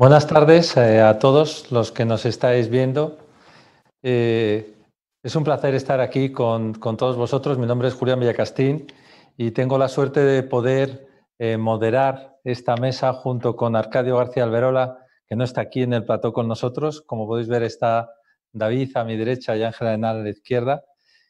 Buenas tardes a todos los que nos estáis viendo. Es un placer estar aquí con todos vosotros. Mi nombre es Julián Villacastín y tengo la suerte de poder moderar esta mesa junto con Arcadio García Alberola, que no está aquí en el plató con nosotros. Como podéis ver, está David a mi derecha y Ángela Henao a la izquierda.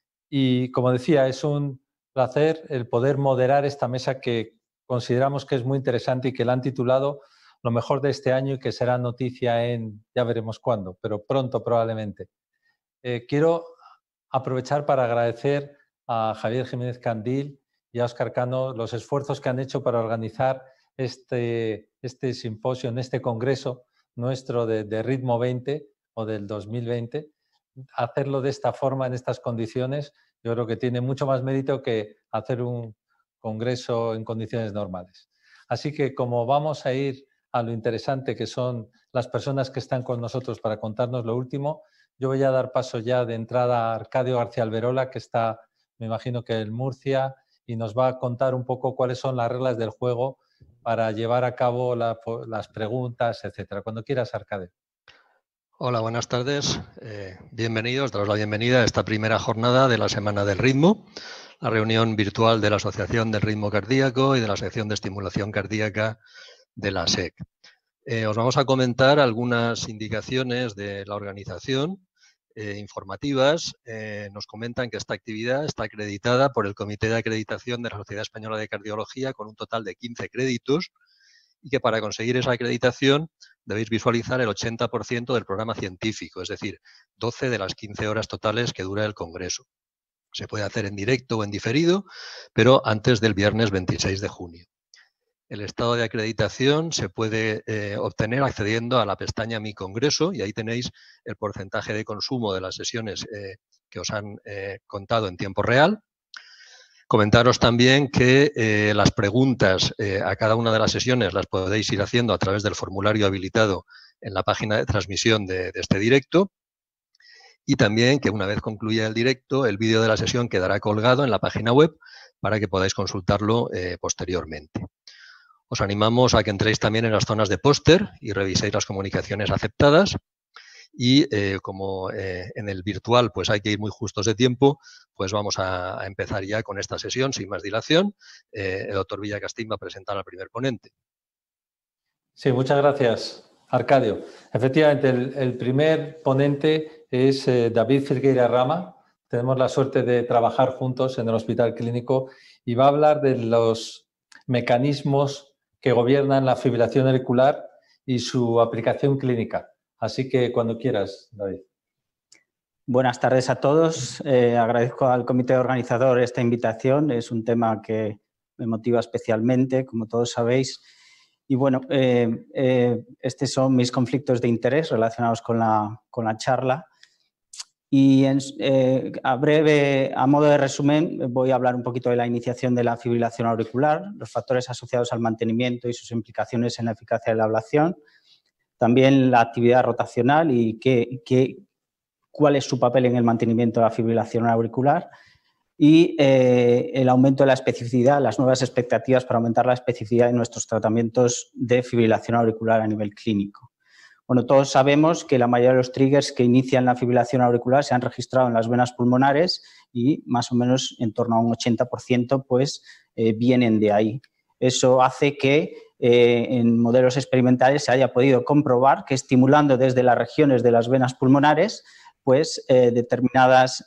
Y como decía, es un placer el poder moderar esta mesa que consideramos que es muy interesante y que la han titulado Lo mejor de este año y que será noticia en, ya veremos cuándo, pero pronto probablemente. Quiero aprovechar para agradecer a Javier Jiménez Candil y a Óscar Cano los esfuerzos que han hecho para organizar este simposio, este congreso nuestro de Ritmo 20 o del 2020. Hacerlo de esta forma, en estas condiciones, yo creo que tiene mucho más mérito que hacer un congreso en condiciones normales. Así que como vamos a ir a lo interesante que son las personas que están con nosotros para contarnos lo último, yo voy a dar paso ya de entrada a Arcadio García Alberola, que está, me imagino que en Murcia, y nos va a contar un poco cuáles son las reglas del juego para llevar a cabo las preguntas, etcétera. Cuando quieras, Arcadio. Hola, buenas tardes. Bienvenidos, daros la bienvenida a esta primera jornada de la Semana del Ritmo, la reunión virtual de la Asociación del Ritmo Cardíaco y de la Sección de Estimulación Cardíaca de la SEC. Os vamos a comentar algunas indicaciones de la organización informativas. Nos comentan que esta actividad está acreditada por el Comité de Acreditación de la Sociedad Española de Cardiología con un total de 15 créditos y que para conseguir esa acreditación debéis visualizar el 80% del programa científico, es decir, 12 de las 15 horas totales que dura el congreso. Se puede hacer en directo o en diferido, pero antes del viernes 26 de junio. El estado de acreditación se puede obtener accediendo a la pestaña Mi Congreso y ahí tenéis el porcentaje de consumo de las sesiones que os han contado en tiempo real. Comentaros también que las preguntas a cada una de las sesiones las podéis ir haciendo a través del formulario habilitado en la página de transmisión de este directo y también que una vez concluya el directo, el vídeo de la sesión quedará colgado en la página web para que podáis consultarlo posteriormente. Os animamos a que entréis también en las zonas de póster y reviséis las comunicaciones aceptadas. Y como en el virtual pues hay que ir muy justos de tiempo, pues vamos a empezar ya con esta sesión sin más dilación. El doctor Villacastín va a presentar al primer ponente. Sí, muchas gracias, Arcadio. Efectivamente, el primer ponente es David Filgueira Rama. Tenemos la suerte de trabajar juntos en el Hospital Clínico y va a hablar de los mecanismos que gobiernan la fibrilación auricular y su aplicación clínica. Así que cuando quieras, David. Buenas tardes a todos. Agradezco al comité organizador esta invitación. Es un tema que me motiva especialmente, como todos sabéis. Y bueno, estos son mis conflictos de interés relacionados con la charla. Y a modo de resumen, voy a hablar un poquito de la iniciación de la fibrilación auricular, los factores asociados al mantenimiento y sus implicaciones en la eficacia de la ablación, también la actividad rotacional y cuál es su papel en el mantenimiento de la fibrilación auricular y el aumento de la especificidad, las nuevas expectativas para aumentar la especificidad de nuestros tratamientos de fibrilación auricular a nivel clínico. Bueno, todos sabemos que la mayoría de los triggers que inician la fibrilación auricular se han registrado en las venas pulmonares y más o menos en torno a un 80% pues, vienen de ahí. Eso hace que en modelos experimentales se haya podido comprobar que estimulando desde las regiones de las venas pulmonares pues determinadas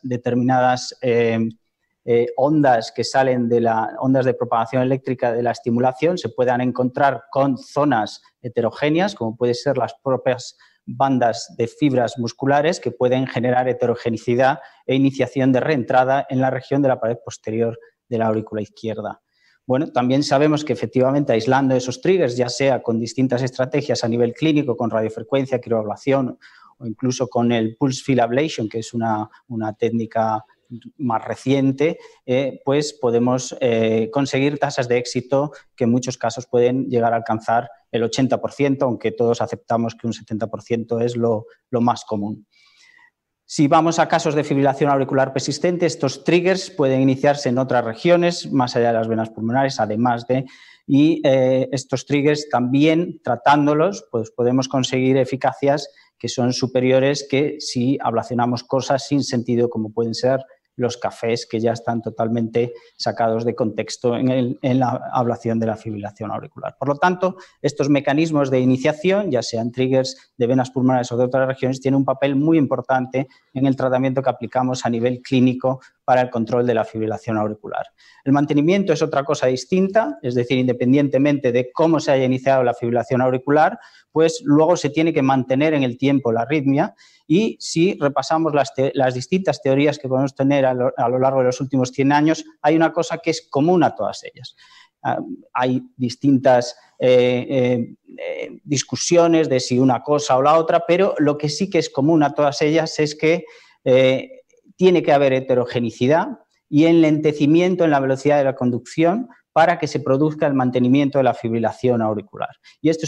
ondas que salen de las ondas de propagación eléctrica de la estimulación se puedan encontrar con zonas heterogéneas, como pueden ser las propias bandas de fibras musculares que pueden generar heterogenicidad e iniciación de reentrada en la región de la pared posterior de la aurícula izquierda. Bueno, también sabemos que efectivamente aislando esos triggers, ya sea con distintas estrategias a nivel clínico, con radiofrecuencia, crioablación o incluso con el pulse field ablation, que es una técnica más reciente, pues podemos conseguir tasas de éxito que en muchos casos pueden llegar a alcanzar el 80%, aunque todos aceptamos que un 70% es lo más común. Si vamos a casos de fibrilación auricular persistente, estos triggers pueden iniciarse en otras regiones, más allá de las venas pulmonares, además de... Y estos triggers también, tratándolos, pues podemos conseguir eficacias que son superiores que si ablacionamos cosas sin sentido, como pueden ser los cafés, que ya están totalmente sacados de contexto en la ablación de la fibrilación auricular. Por lo tanto, estos mecanismos de iniciación, ya sean triggers de venas pulmonares o de otras regiones, tienen un papel muy importante en el tratamiento que aplicamos a nivel clínico para el control de la fibrilación auricular. El mantenimiento es otra cosa distinta, es decir, independientemente de cómo se haya iniciado la fibrilación auricular, pues luego se tiene que mantener en el tiempo la arritmia. Y si repasamos las distintas teorías que podemos tener a lo largo de los últimos 100 años, hay una cosa que es común a todas ellas. Hay distintas discusiones de si una cosa o la otra, pero lo que sí que es común a todas ellas es que tiene que haber heterogenicidad y enlentecimiento en la velocidad de la conducción para que se produzca el mantenimiento de la fibrilación auricular. Y esto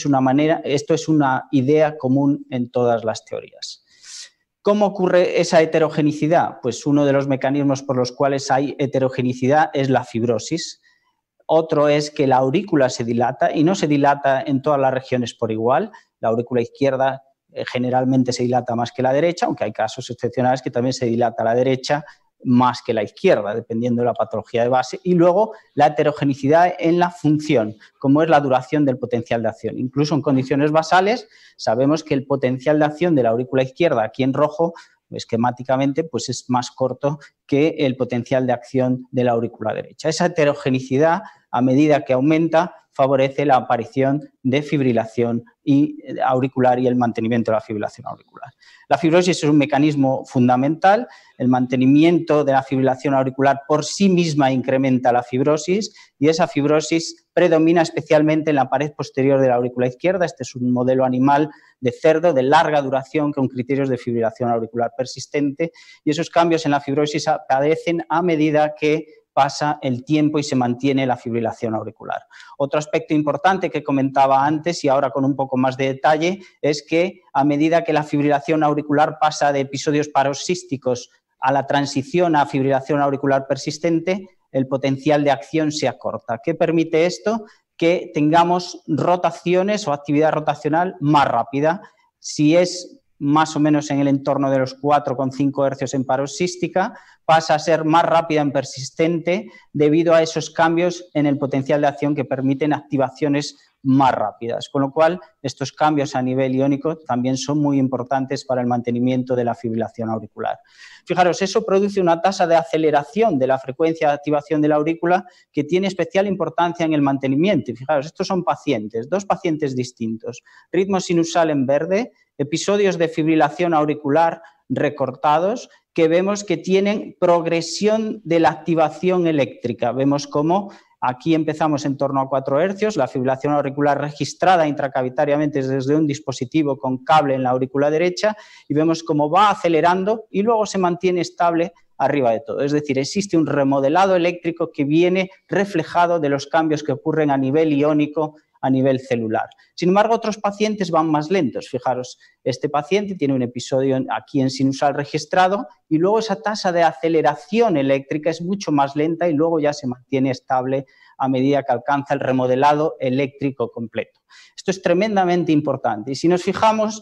es una idea común en todas las teorías. ¿Cómo ocurre esa heterogenicidad? Pues uno de los mecanismos por los cuales hay heterogenicidad es la fibrosis. Otro es que la aurícula se dilata y no se dilata en todas las regiones por igual. La aurícula izquierda generalmente se dilata más que la derecha, aunque hay casos excepcionales que también se dilata la derecha más que la izquierda, dependiendo de la patología de base. Y luego la heterogenicidad en la función, como es la duración del potencial de acción. Incluso en condiciones basales sabemos que el potencial de acción de la aurícula izquierda, aquí en rojo, esquemáticamente, pues es más corto que el potencial de acción de la aurícula derecha. Esa heterogenicidad, a medida que aumenta, favorece la aparición de fibrilación auricular y el mantenimiento de la fibrilación auricular. La fibrosis es un mecanismo fundamental. El mantenimiento de la fibrilación auricular por sí misma incrementa la fibrosis y esa fibrosis predomina especialmente en la pared posterior de la aurícula izquierda. Este es un modelo animal de cerdo de larga duración con criterios de fibrilación auricular persistente y esos cambios en la fibrosis aparecen a medida que pasa el tiempo y se mantiene la fibrilación auricular. Otro aspecto importante que comentaba antes y ahora con un poco más de detalle es que a medida que la fibrilación auricular pasa de episodios paroxísticos a la transición a fibrilación auricular persistente, el potencial de acción se acorta. ¿Qué permite esto? Que tengamos rotaciones o actividad rotacional más rápida. Si es más o menos en el entorno de los 4,5 hercios en paroxística, pasa a ser más rápida en persistente debido a esos cambios en el potencial de acción que permiten activaciones más rápidas. Con lo cual, estos cambios a nivel iónico también son muy importantes para el mantenimiento de la fibrilación auricular. Fijaros, eso produce una tasa de aceleración de la frecuencia de activación de la aurícula que tiene especial importancia en el mantenimiento. Y fijaros, estos son pacientes, dos pacientes distintos. Ritmo sinusal en verde, episodios de fibrilación auricular recortados que vemos que tienen progresión de la activación eléctrica. Vemos cómo aquí empezamos en torno a 4 hercios, la fibrilación auricular registrada intracavitariamente desde un dispositivo con cable en la aurícula derecha y vemos cómo va acelerando y luego se mantiene estable arriba de todo. Es decir, existe un remodelado eléctrico que viene reflejado de los cambios que ocurren a nivel iónico, a nivel celular. Sin embargo, otros pacientes van más lentos. Fijaros, este paciente tiene un episodio aquí en sinusal registrado y luego esa tasa de aceleración eléctrica es mucho más lenta y luego ya se mantiene estable a medida que alcanza el remodelado eléctrico completo. Esto es tremendamente importante. Y si nos fijamos,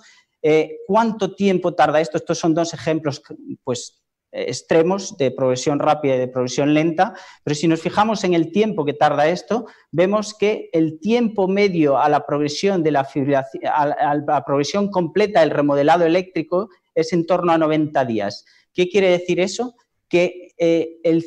¿cuánto tiempo tarda esto? Estos son dos ejemplos, pues, extremos de progresión rápida y de progresión lenta, pero si nos fijamos en el tiempo que tarda esto, vemos que el tiempo medio a la progresión de la fibrilación, a la progresión completa del remodelado eléctrico es en torno a 90 días. ¿Qué quiere decir eso? Que el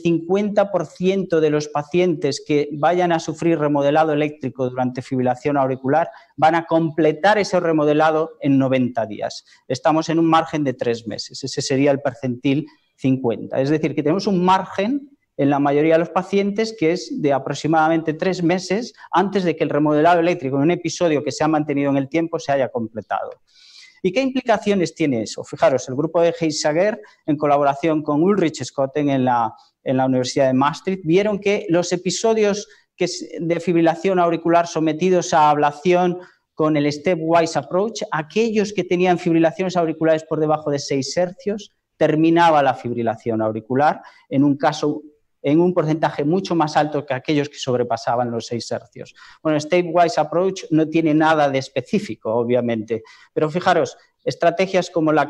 50% de los pacientes que vayan a sufrir remodelado eléctrico durante fibrilación auricular van a completar ese remodelado en 90 días. Estamos en un margen de 3 meses. Ese sería el percentil 50. Es decir, que tenemos un margen en la mayoría de los pacientes que es de aproximadamente 3 meses antes de que el remodelado eléctrico en un episodio que se ha mantenido en el tiempo se haya completado. ¿Y qué implicaciones tiene eso? Fijaros, el grupo de Heisager, en colaboración con Ulrich Schotten en la Universidad de Maastricht, vieron que los episodios de fibrilación auricular sometidos a ablación con el stepwise approach, aquellos que tenían fibrilaciones auriculares por debajo de 6 hercios, terminaba la fibrilación auricular, en un porcentaje mucho más alto que aquellos que sobrepasaban los 6 hercios. Bueno, Stepwise Approach no tiene nada de específico, obviamente, pero fijaros, estrategias como la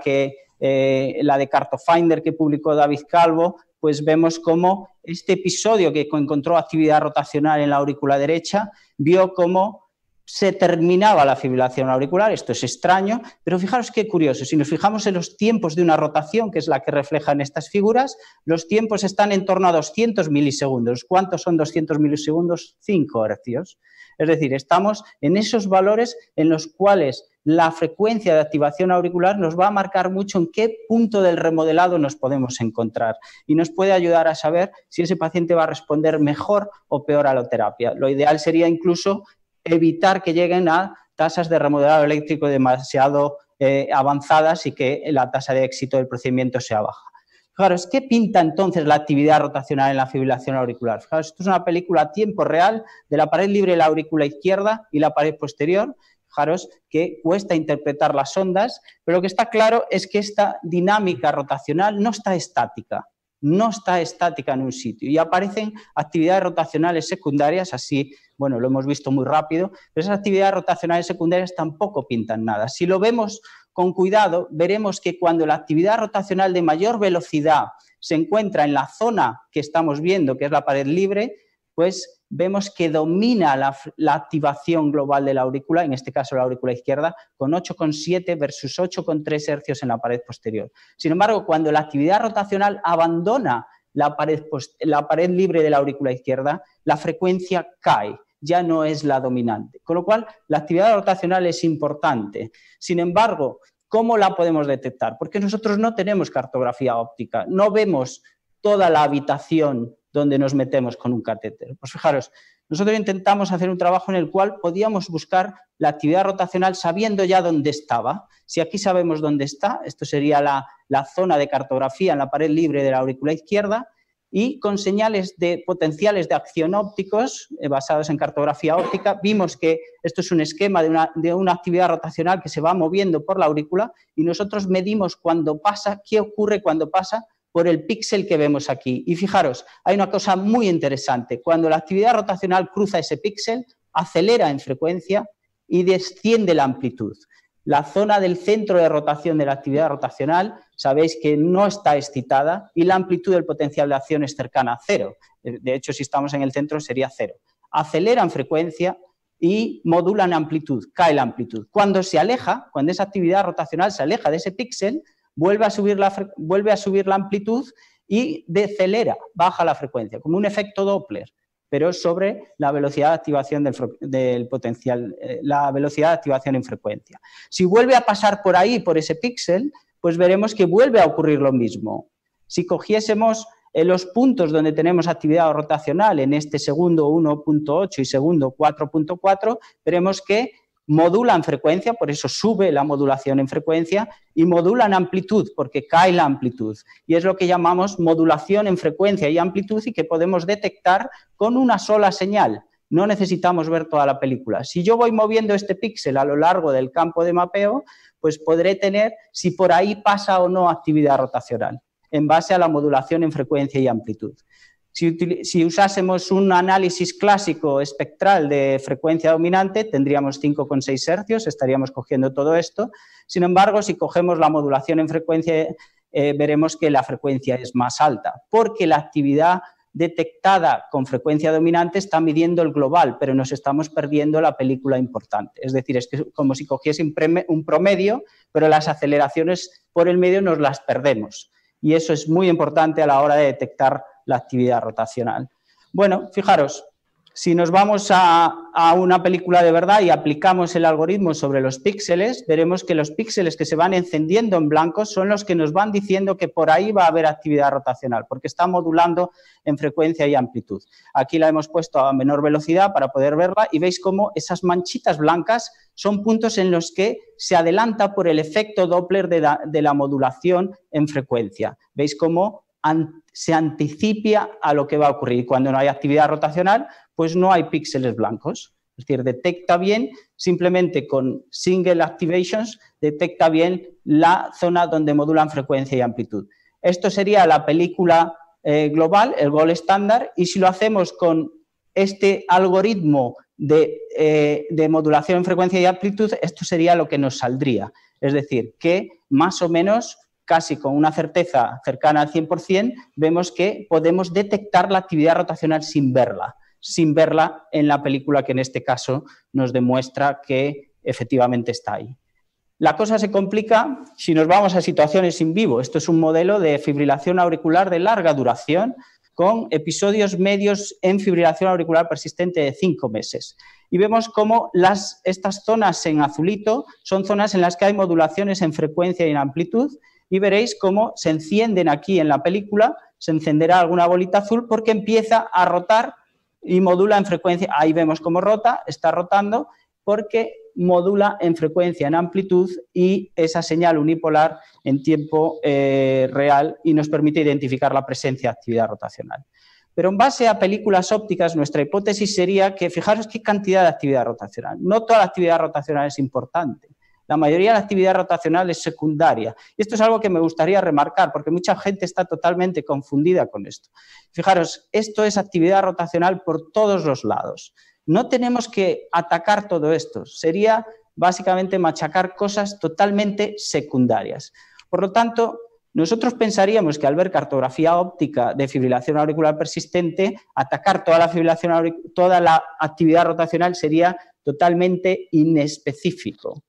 de CartoFinder que publicó David Calvo, pues vemos cómo este episodio que encontró actividad rotacional en la aurícula derecha, vio cómo se terminaba la fibrilación auricular. Esto es extraño, pero fijaros qué curioso. Si nos fijamos en los tiempos de una rotación, que es la que reflejan estas figuras, los tiempos están en torno a 200 milisegundos. ¿Cuántos son 200 milisegundos? 5 hercios. Es decir, estamos en esos valores en los cuales la frecuencia de activación auricular nos va a marcar mucho en qué punto del remodelado nos podemos encontrar y nos puede ayudar a saber si ese paciente va a responder mejor o peor a la terapia. Lo ideal sería incluso evitar que lleguen a tasas de remodelado eléctrico demasiado avanzadas y que la tasa de éxito del procedimiento sea baja. Fijaros, ¿qué pinta entonces la actividad rotacional en la fibrilación auricular? Fijaros, esto es una película a tiempo real de la pared libre de la aurícula izquierda y la pared posterior. Fijaros que cuesta interpretar las ondas, pero lo que está claro es que esta dinámica rotacional no está estática. No está estática en un sitio y aparecen actividades rotacionales secundarias, así, bueno, lo hemos visto muy rápido, pero esas actividades rotacionales secundarias tampoco pintan nada. Si lo vemos con cuidado, veremos que cuando la actividad rotacional de mayor velocidad se encuentra en la zona que estamos viendo, que es la pared libre, pues vemos que domina la activación global de la aurícula, en este caso la aurícula izquierda, con 8,7 versus 8,3 hercios en la pared posterior. Sin embargo, cuando la actividad rotacional abandona la pared libre de la aurícula izquierda, la frecuencia cae, ya no es la dominante. Con lo cual, la actividad rotacional es importante. Sin embargo, ¿cómo la podemos detectar? Porque nosotros no tenemos cartografía óptica, no vemos toda la habitación donde nos metemos con un catéter. Pues fijaros, nosotros intentamos hacer un trabajo en el cual podíamos buscar la actividad rotacional sabiendo ya dónde estaba. Si aquí sabemos dónde está, esto sería la zona de cartografía en la pared libre de la aurícula izquierda, y con señales de potenciales de acción ópticos basados en cartografía óptica, vimos que esto es un esquema de una actividad rotacional que se va moviendo por la aurícula y nosotros medimos cuando pasa, qué ocurre cuando pasa por el píxel que vemos aquí. Y fijaros, hay una cosa muy interesante. Cuando la actividad rotacional cruza ese píxel, acelera en frecuencia y desciende la amplitud. La zona del centro de rotación de la actividad rotacional, sabéis que no está excitada y la amplitud del potencial de acción es cercana a 0. De hecho, si estamos en el centro sería 0. Acelera en frecuencia y modula en amplitud, cae la amplitud. Cuando se aleja, cuando esa actividad rotacional se aleja de ese píxel, vuelve a subir la amplitud y decelera, baja la frecuencia, como un efecto Doppler, pero sobre la velocidad de activación del potencial, la velocidad de activación en frecuencia. Si vuelve a pasar por ahí, por ese píxel, pues veremos que vuelve a ocurrir lo mismo. Si cogiésemos los puntos donde tenemos actividad rotacional, en este segundo 1.8 y segundo 4.4, veremos que modulan frecuencia, por eso sube la modulación en frecuencia, y modulan amplitud, porque cae la amplitud. Y es lo que llamamos modulación en frecuencia y amplitud y que podemos detectar con una sola señal. No necesitamos ver toda la película. Si yo voy moviendo este píxel a lo largo del campo de mapeo, pues podré tener si por ahí pasa o no actividad rotacional, en base a la modulación en frecuencia y amplitud. Si usásemos un análisis clásico espectral de frecuencia dominante, tendríamos 5,6 hercios, estaríamos cogiendo todo esto. Sin embargo, si cogemos la modulación en frecuencia, veremos que la frecuencia es más alta, porque la actividad detectada con frecuencia dominante está midiendo el global, pero nos estamos perdiendo la película importante. Es decir, es que como si cogiese un promedio, pero las aceleraciones por el medio nos las perdemos. Y eso es muy importante a la hora de detectar la actividad rotacional. Bueno, fijaros, si nos vamos a una película de verdad y aplicamos el algoritmo sobre los píxeles, veremos que los píxeles que se van encendiendo en blanco son los que nos van diciendo que por ahí va a haber actividad rotacional, porque está modulando en frecuencia y amplitud. Aquí la hemos puesto a menor velocidad para poder verla y veis cómo esas manchitas blancas son puntos en los que se adelanta por el efecto Doppler de la modulación en frecuencia. Veis cómo se anticipa a lo que va a ocurrir. Cuando no hay actividad rotacional, pues no hay píxeles blancos. Es decir, detecta bien, simplemente con single activations, detecta bien la zona donde modulan frecuencia y amplitud. esto sería la película global, el gold estándar, y si lo hacemos con este algoritmo de modulación en frecuencia y amplitud, esto sería lo que nos saldría. Es decir, que más o menos, casi con una certeza cercana al 100%, vemos que podemos detectar la actividad rotacional sin verla en la película que en este caso nos demuestra que efectivamente está ahí. La cosa se complica si nos vamos a situaciones in vivo. Esto es un modelo de fibrilación auricular de larga duración con episodios medios en fibrilación auricular persistente de 5 meses. Y vemos cómo estas zonas en azulito son zonas en las que hay modulaciones en frecuencia y en amplitud, y veréis cómo se encienden aquí en la película, se encenderá alguna bolita azul porque empieza a rotar y modula en frecuencia. Ahí vemos cómo rota, está rotando porque modula en frecuencia, en amplitud, y esa señal unipolar en tiempo real, y nos permite identificar la presencia de actividad rotacional. Pero en base a películas ópticas, nuestra hipótesis sería que, fijaros qué cantidad de actividad rotacional. No toda la actividad rotacional es importante. La mayoría de la actividad rotacional es secundaria. Y esto es algo que me gustaría remarcar, porque mucha gente está totalmente confundida con esto. Fijaros, esto es actividad rotacional por todos los lados. No tenemos que atacar todo esto. Sería básicamente machacar cosas totalmente secundarias. Por lo tanto, nosotros pensaríamos que al ver cartografía óptica de fibrilación auricular persistente, atacar toda la actividad rotacional sería totalmente inespecífico.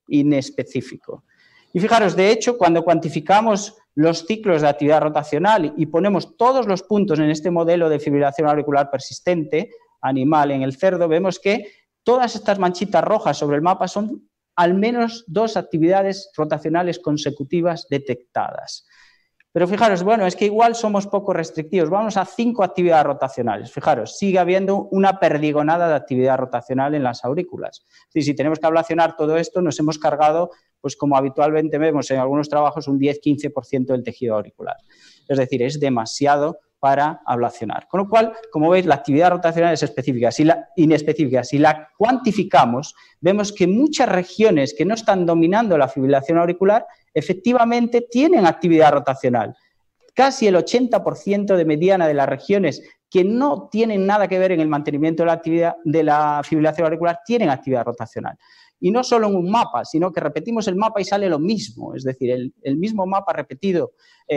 Y fijaros, de hecho, cuando cuantificamos los ciclos de actividad rotacional y ponemos todos los puntos en este modelo de fibrilación auricular persistente animal en el cerdo, vemos que todas estas manchitas rojas sobre el mapa son al menos 2 actividades rotacionales consecutivas detectadas. Pero fijaros, bueno, es que igual somos poco restrictivos, vamos a 5 actividades rotacionales. Fijaros, sigue habiendo una perdigonada de actividad rotacional en las aurículas. Es decir, si tenemos que ablacionar todo esto, nos hemos cargado, pues como habitualmente vemos en algunos trabajos, un 10-15% del tejido auricular. Es decir, es demasiado para ablacionar. Con lo cual, como veis, la actividad rotacional es específica, inespecífica. Si la cuantificamos, vemos que muchas regiones que no están dominando la fibrilación auricular efectivamente tienen actividad rotacional. Casi el 80% de mediana de las regiones que no tienen nada que ver en el mantenimiento de la fibrilación auricular tienen actividad rotacional. Y no solo en un mapa, sino que repetimos el mapa y sale lo mismo. Es decir, el mismo mapa repetido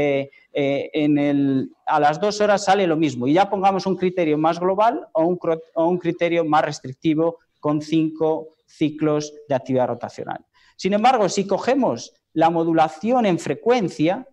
a las 2 horas sale lo mismo. Y ya pongamos un criterio más global o un criterio más restrictivo con 5 ciclos de actividad rotacional. Sin embargo, si cogemos la modulación en frecuencia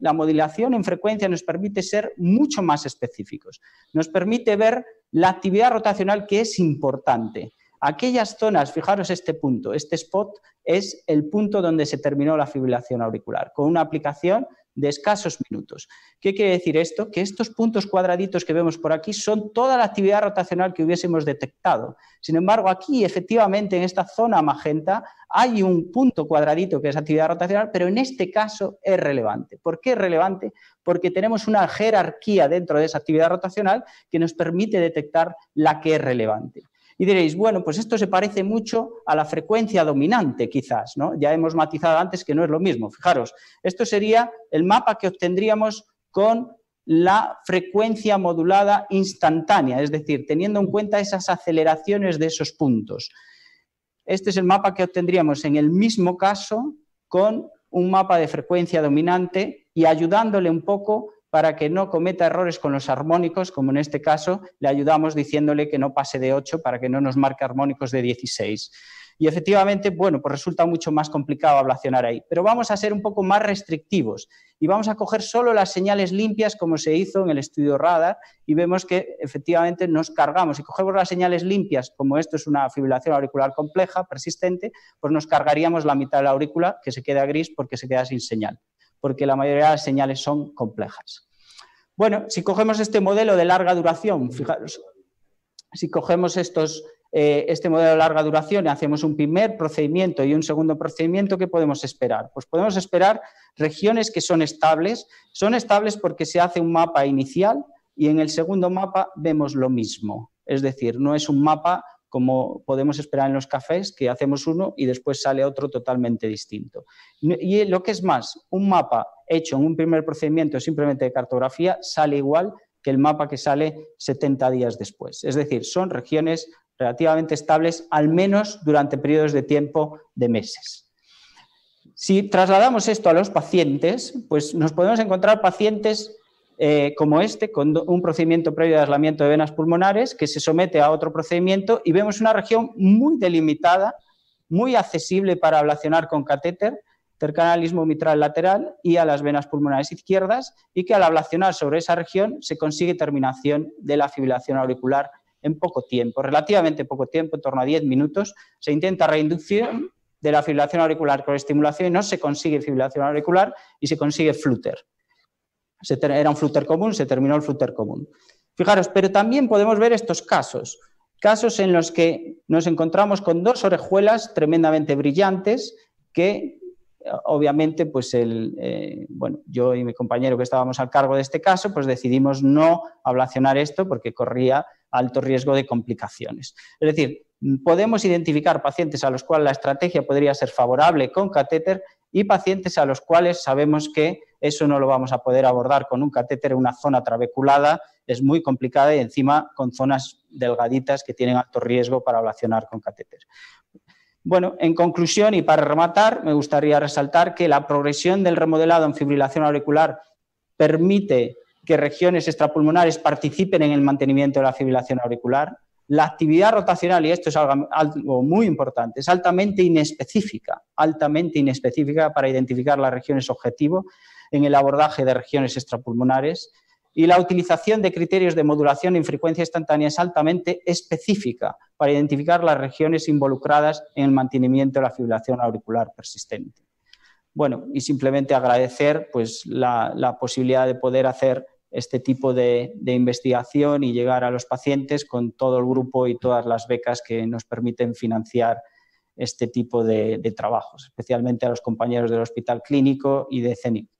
nos permite ser mucho más específicos. Nos permite ver la actividad rotacional que es importante. Aquellas zonas, fijaros este punto, este spot es el punto donde se terminó la fibrilación auricular, con una aplicación de escasos minutos. ¿Qué quiere decir esto? Que estos puntos cuadraditos que vemos por aquí son toda la actividad rotacional que hubiésemos detectado. Sin embargo, aquí, efectivamente, en esta zona magenta, hay un punto cuadradito que es actividad rotacional, pero en este caso es relevante. ¿Por qué es relevante? Porque tenemos una jerarquía dentro de esa actividad rotacional que nos permite detectar la que es relevante. Y diréis, bueno, pues esto se parece mucho a la frecuencia dominante, quizás, ¿no? Ya hemos matizado antes que no es lo mismo. Fijaros, esto sería el mapa que obtendríamos con la frecuencia modulada instantánea, es decir, teniendo en cuenta esas aceleraciones de esos puntos. Este es el mapa que obtendríamos en el mismo caso con un mapa de frecuencia dominante y ayudándole un poco para que no cometa errores con los armónicos, como en este caso, le ayudamos diciéndole que no pase de 8 para que no nos marque armónicos de 16. Y efectivamente, bueno, pues resulta mucho más complicado ablacionar ahí. Pero vamos a ser un poco más restrictivos y vamos a coger solo las señales limpias como se hizo en el estudio radar y vemos que efectivamente nos cargamos. Si cogemos las señales limpias, como esto es una fibrilación auricular compleja, persistente, pues nos cargaríamos la mitad de la aurícula que se queda gris porque se queda sin señal, porque la mayoría de las señales son complejas. Bueno, si cogemos este modelo de larga duración, fijaros, si cogemos este modelo de larga duración y hacemos un primer procedimiento y un segundo procedimiento, ¿qué podemos esperar? Pues podemos esperar regiones que son estables porque se hace un mapa inicial y en el segundo mapa vemos lo mismo. Es decir, no es un mapa como podemos esperar en los cafés, que hacemos uno y después sale otro totalmente distinto. Y lo que es más, un mapa hecho en un primer procedimiento simplemente de cartografía sale igual que el mapa que sale 70 días después. Es decir, son regiones relativamente estables, al menos durante periodos de tiempo de meses. Si trasladamos esto a los pacientes, pues nos podemos encontrar pacientes como este, con un procedimiento previo de aislamiento de venas pulmonares, que se somete a otro procedimiento y vemos una región muy delimitada, muy accesible para ablacionar con catéter, cercana al istmo mitral lateral y a las venas pulmonares izquierdas, y que al ablacionar sobre esa región se consigue terminación de la fibrilación auricular en poco tiempo, relativamente poco tiempo, en torno a 10 minutos. Se intenta reinducción de la fibrilación auricular con estimulación y no se consigue fibrilación auricular y se consigue flutter. Era un flutter común, se terminó el flutter común. Fijaros, pero también podemos ver estos casos en los que nos encontramos con dos orejuelas tremendamente brillantes que obviamente pues bueno, yo y mi compañero que estábamos al cargo de este caso pues decidimos no ablacionar esto porque corría alto riesgo de complicaciones. Es decir, podemos identificar pacientes a los cuales la estrategia podría ser favorable con catéter y pacientes a los cuales sabemos que eso no lo vamos a poder abordar con un catéter en una zona trabeculada, es muy complicada y encima con zonas delgaditas que tienen alto riesgo para ablacionar con catéter. Bueno, en conclusión y para rematar, me gustaría resaltar que la progresión del remodelado en fibrilación auricular permite que regiones extrapulmonares participen en el mantenimiento de la fibrilación auricular. La actividad rotacional, y esto es algo muy importante, es altamente inespecífica para identificar las regiones objetivo en el abordaje de regiones extrapulmonares, y la utilización de criterios de modulación en frecuencia instantánea es altamente específica para identificar las regiones involucradas en el mantenimiento de la fibrilación auricular persistente. Bueno, y simplemente agradecer pues, la posibilidad de poder hacer este tipo de investigación y llegar a los pacientes con todo el grupo y todas las becas que nos permiten financiar este tipo de trabajos, especialmente a los compañeros del Hospital Clínico y de CENIC.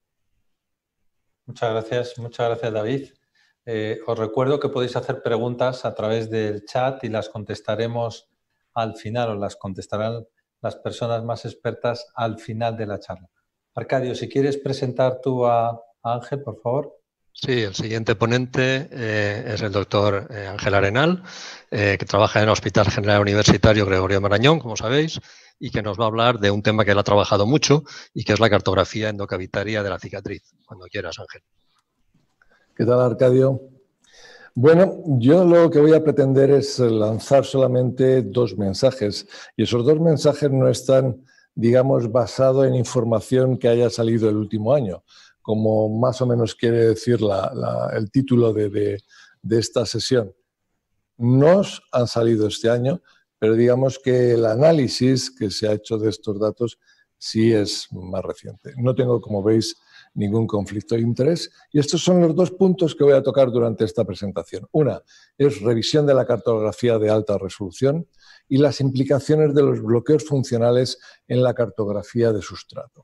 Muchas gracias David. Os recuerdo que podéis hacer preguntas a través del chat y las contestaremos al final, o las contestarán las personas más expertas al final de la charla. Arcadio, si quieres presentar tú a Ángel, por favor. Sí, el siguiente ponente es el doctor Ángel Arenal, que trabaja en el Hospital General Universitario Gregorio Marañón, como sabéis, y que nos va a hablar de un tema que él ha trabajado mucho y que es la cartografía endocavitaria de la cicatriz. Cuando quieras, Ángel. ¿Qué tal, Arcadio? Bueno, yo lo que voy a pretender es lanzar solamente dos mensajes, y esos dos mensajes no están, digamos, basados en información que haya salido el último año, como más o menos quiere decir el título de esta sesión. Nos han salido este año, pero digamos que el análisis que se ha hecho de estos datos sí es más reciente. No tengo, como veis, ningún conflicto de interés, y estos son los dos puntos que voy a tocar durante esta presentación. Una es revisión de la cartografía de alta resolución y las implicaciones de los bloqueos funcionales en la cartografía de sustrato.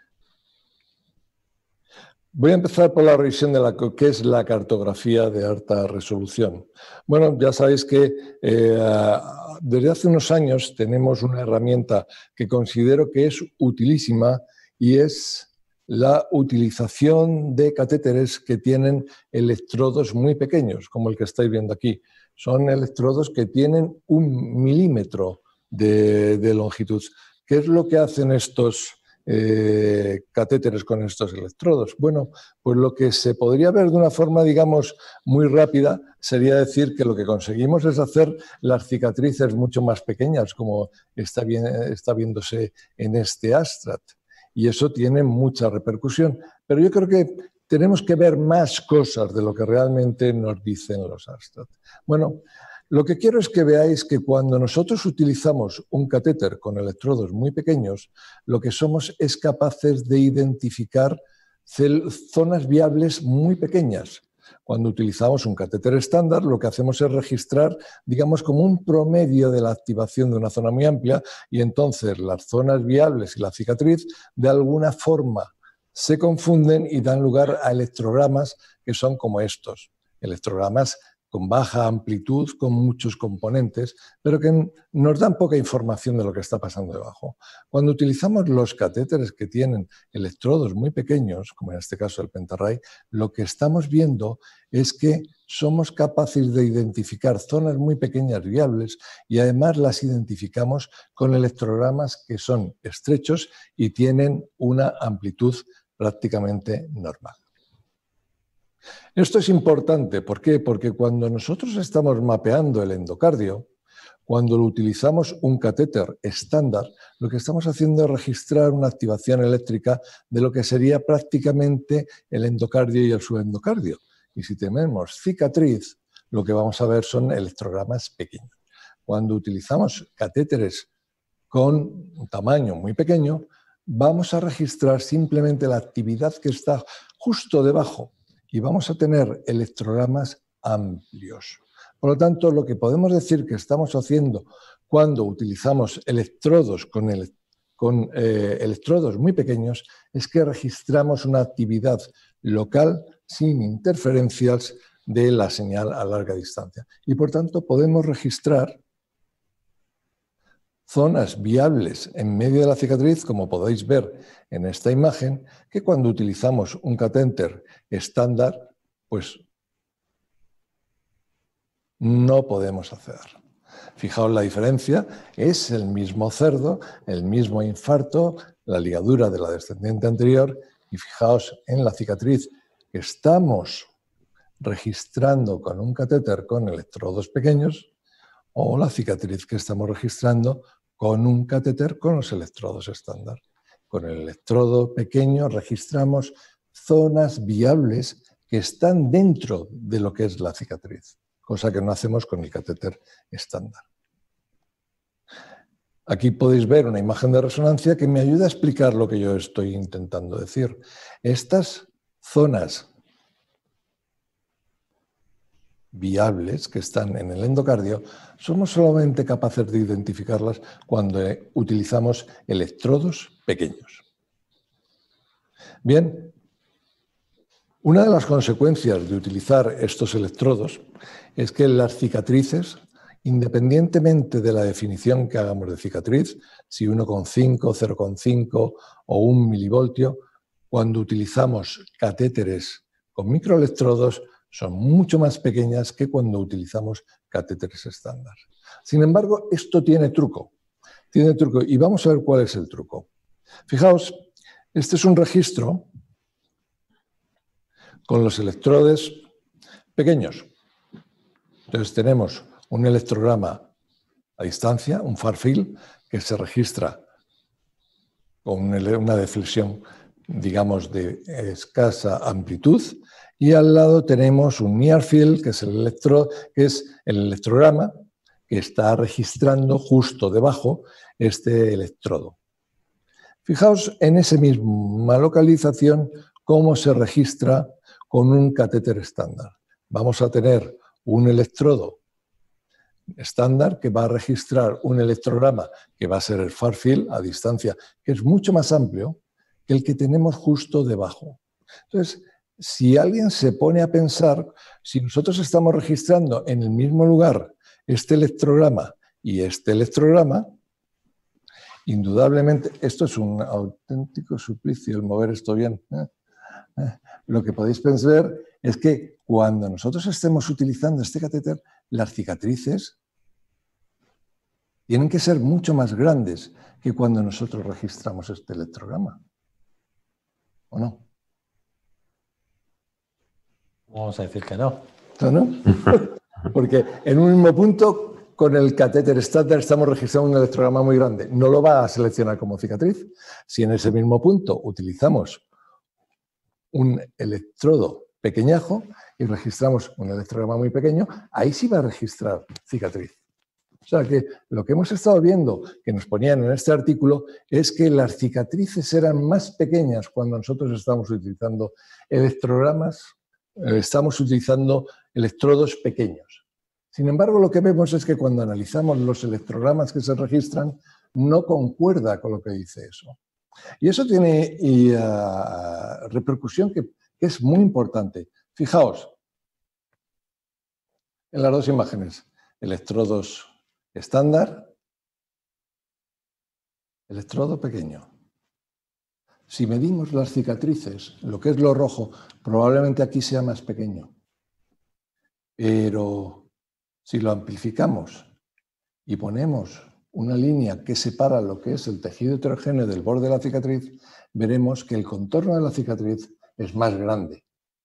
Voy a empezar por la revisión de qué es la cartografía de alta resolución. Bueno, ya sabéis que desde hace unos años tenemos una herramienta que considero que es utilísima, y es la utilización de catéteres que tienen electrodos muy pequeños, como el que estáis viendo aquí. Son electrodos que tienen 1 milímetro de longitud. ¿Qué es lo que hacen estos catéteres con estos electrodos? Bueno, pues lo que se podría ver de una forma, digamos, muy rápida sería decir que lo que conseguimos es hacer las cicatrices mucho más pequeñas, como está viéndose en este abstract. Y eso tiene mucha repercusión. Pero yo creo que tenemos que ver más cosas de lo que realmente nos dicen los abstracts. Bueno, lo que quiero es que veáis que cuando nosotros utilizamos un catéter con electrodos muy pequeños, lo que somos es capaces de identificar zonas viables muy pequeñas. Cuando utilizamos un catéter estándar, lo que hacemos es registrar, digamos, como un promedio de la activación de una zona muy amplia, y entonces las zonas viables y la cicatriz de alguna forma se confunden y dan lugar a electrogramas que son como estos, electrogramas con baja amplitud, con muchos componentes, pero que nos dan poca información de lo que está pasando debajo. Cuando utilizamos los catéteres que tienen electrodos muy pequeños, como en este caso el Pentarray, lo que estamos viendo es que somos capaces de identificar zonas muy pequeñas viables y además las identificamos con electrogramas que son estrechos y tienen una amplitud prácticamente normal. Esto es importante, ¿por qué? Porque cuando nosotros estamos mapeando el endocardio, cuando utilizamos un catéter estándar, lo que estamos haciendo es registrar una activación eléctrica de lo que sería prácticamente el endocardio y el subendocardio. Y si tenemos cicatriz, lo que vamos a ver son electrogramas pequeños. Cuando utilizamos catéteres con un tamaño muy pequeño, vamos a registrar simplemente la actividad que está justo debajo y vamos a tener electrogramas amplios. Por lo tanto, lo que podemos decir que estamos haciendo cuando utilizamos electrodos con electrodos muy pequeños es que registramos una actividad local sin interferencias de la señal a larga distancia. Y por tanto podemos registrar zonas viables en medio de la cicatriz, como podéis ver en esta imagen, que cuando utilizamos un catéter estándar, pues no podemos hacer. Fijaos la diferencia, es el mismo cerdo, el mismo infarto, la ligadura de la descendente anterior, y fijaos en la cicatriz que estamos registrando con un catéter con electrodos pequeños o la cicatriz que estamos registrando con un catéter con los electrodos estándar. Con el electrodo pequeño registramos zonas viables que están dentro de lo que es la cicatriz, cosa que no hacemos con el catéter estándar. Aquí podéis ver una imagen de resonancia que me ayuda a explicar lo que yo estoy intentando decir. Estas zonas viables que están en el endocardio, somos solamente capaces de identificarlas cuando utilizamos electrodos pequeños. Bien, una de las consecuencias de utilizar estos electrodos es que las cicatrices, independientemente de la definición que hagamos de cicatriz, si 1,5, 0,5 o 1 milivoltio, cuando utilizamos catéteres con microelectrodos, son mucho más pequeñas que cuando utilizamos catéteres estándar. Sin embargo, esto tiene truco. Tiene truco y vamos a ver cuál es el truco. Fijaos, este es un registro con los electrodes pequeños. Entonces tenemos un electrograma a distancia, un far field, que se registra con una deflexión, digamos, de escasa amplitud. Y al lado tenemos un near field, que es el electrograma que está registrando justo debajo este electrodo. Fijaos en esa misma localización cómo se registra con un catéter estándar. Vamos a tener un electrodo estándar que va a registrar un electrograma que va a ser el far field a distancia, que es mucho más amplio que el que tenemos justo debajo. Entonces, si alguien se pone a pensar, si nosotros estamos registrando en el mismo lugar este electrograma y este electrograma, indudablemente, esto es un auténtico suplicio el mover esto bien. Lo que podéis pensar es que cuando nosotros estemos utilizando este catéter, las cicatrices tienen que ser mucho más grandes que cuando nosotros registramos este electrograma. ¿O no? Vamos a decir que no. ¿No? Porque en un mismo punto, con el catéter estándar estamos registrando un electrograma muy grande. No lo va a seleccionar como cicatriz. Si en ese mismo punto utilizamos un electrodo pequeñajo y registramos un electrograma muy pequeño, ahí sí va a registrar cicatriz. O sea que lo que hemos estado viendo, que nos ponían en este artículo, es que las cicatrices eran más pequeñas cuando nosotros estamos utilizando electrogramas, estamos utilizando electrodos pequeños. Sin embargo, lo que vemos es que cuando analizamos los electrogramas que se registran, no concuerda con lo que dice eso. Y eso tiene repercusión que es muy importante. Fijaos, En las dos imágenes, electrodos estándar, electrodo pequeño. Si medimos las cicatrices, lo que es lo rojo, probablemente aquí sea más pequeño. Pero si lo amplificamos y ponemos una línea que separa lo que es el tejido heterogéneo del borde de la cicatriz, veremos que el contorno de la cicatriz es más grande.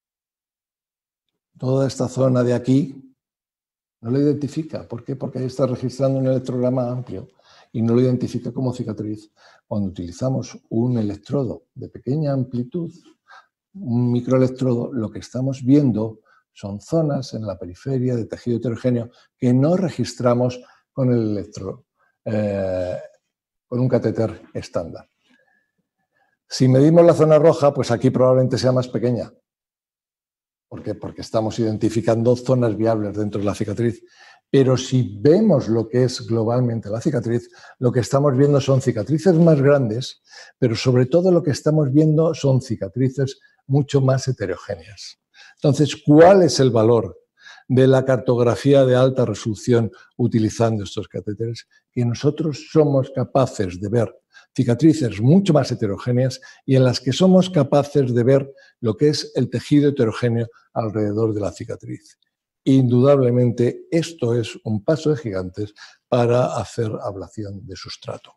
Toda esta zona de aquí no lo identifica. ¿Por qué? Porque ahí está registrando un electrograma amplio y no lo identifica como cicatriz. Cuando utilizamos un electrodo de pequeña amplitud, un microelectrodo, lo que estamos viendo son zonas en la periferia de tejido heterogéneo que no registramos con el electrodo, con un catéter estándar. Si medimos la zona roja, pues aquí probablemente sea más pequeña. ¿Por qué? Porque estamos identificando zonas viables dentro de la cicatriz. Pero si vemos lo que es globalmente la cicatriz, lo que estamos viendo son cicatrices más grandes, pero sobre todo lo que estamos viendo son cicatrices mucho más heterogéneas. Entonces, ¿cuál es el valor de la cartografía de alta resolución utilizando estos catéteres? Que nosotros somos capaces de ver cicatrices mucho más heterogéneas y en las que somos capaces de ver lo que es el tejido heterogéneo alrededor de la cicatriz. Indudablemente, esto es un paso de gigantes para hacer ablación de sustrato.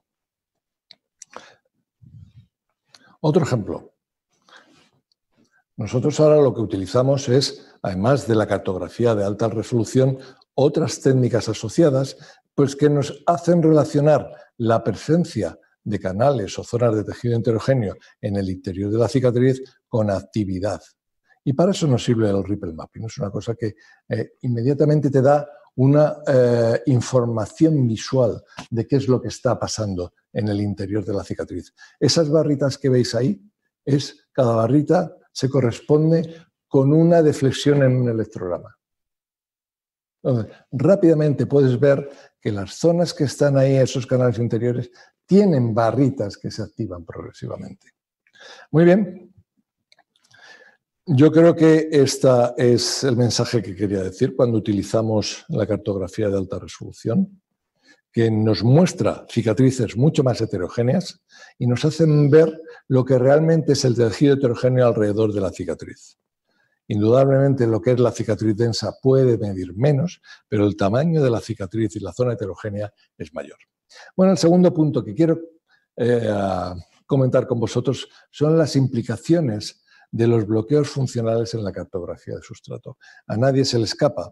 Otro ejemplo. Nosotros ahora lo que utilizamos es, además de la cartografía de alta resolución, otras técnicas asociadas pues que nos hacen relacionar la presencia de canales o zonas de tejido heterogéneo en el interior de la cicatriz con actividad. Y para eso nos sirve el Ripple Mapping. Es una cosa que inmediatamente te da una información visual de qué es lo que está pasando en el interior de la cicatriz. Esas barritas que veis ahí, cada barrita se corresponde con una deflexión en un electrograma. Entonces, rápidamente puedes ver que las zonas que están ahí, esos canales interiores, tienen barritas que se activan progresivamente. Muy bien. Yo creo que este es el mensaje que quería decir cuando utilizamos la cartografía de alta resolución, que nos muestra cicatrices mucho más heterogéneas y nos hacen ver lo que realmente es el tejido heterogéneo alrededor de la cicatriz. Indudablemente lo que es la cicatriz densa puede medir menos, pero el tamaño de la cicatriz y la zona heterogénea es mayor. Bueno, el segundo punto que quiero comentar con vosotros son las implicaciones de los bloqueos funcionales en la cartografía de sustrato. A nadie se le escapa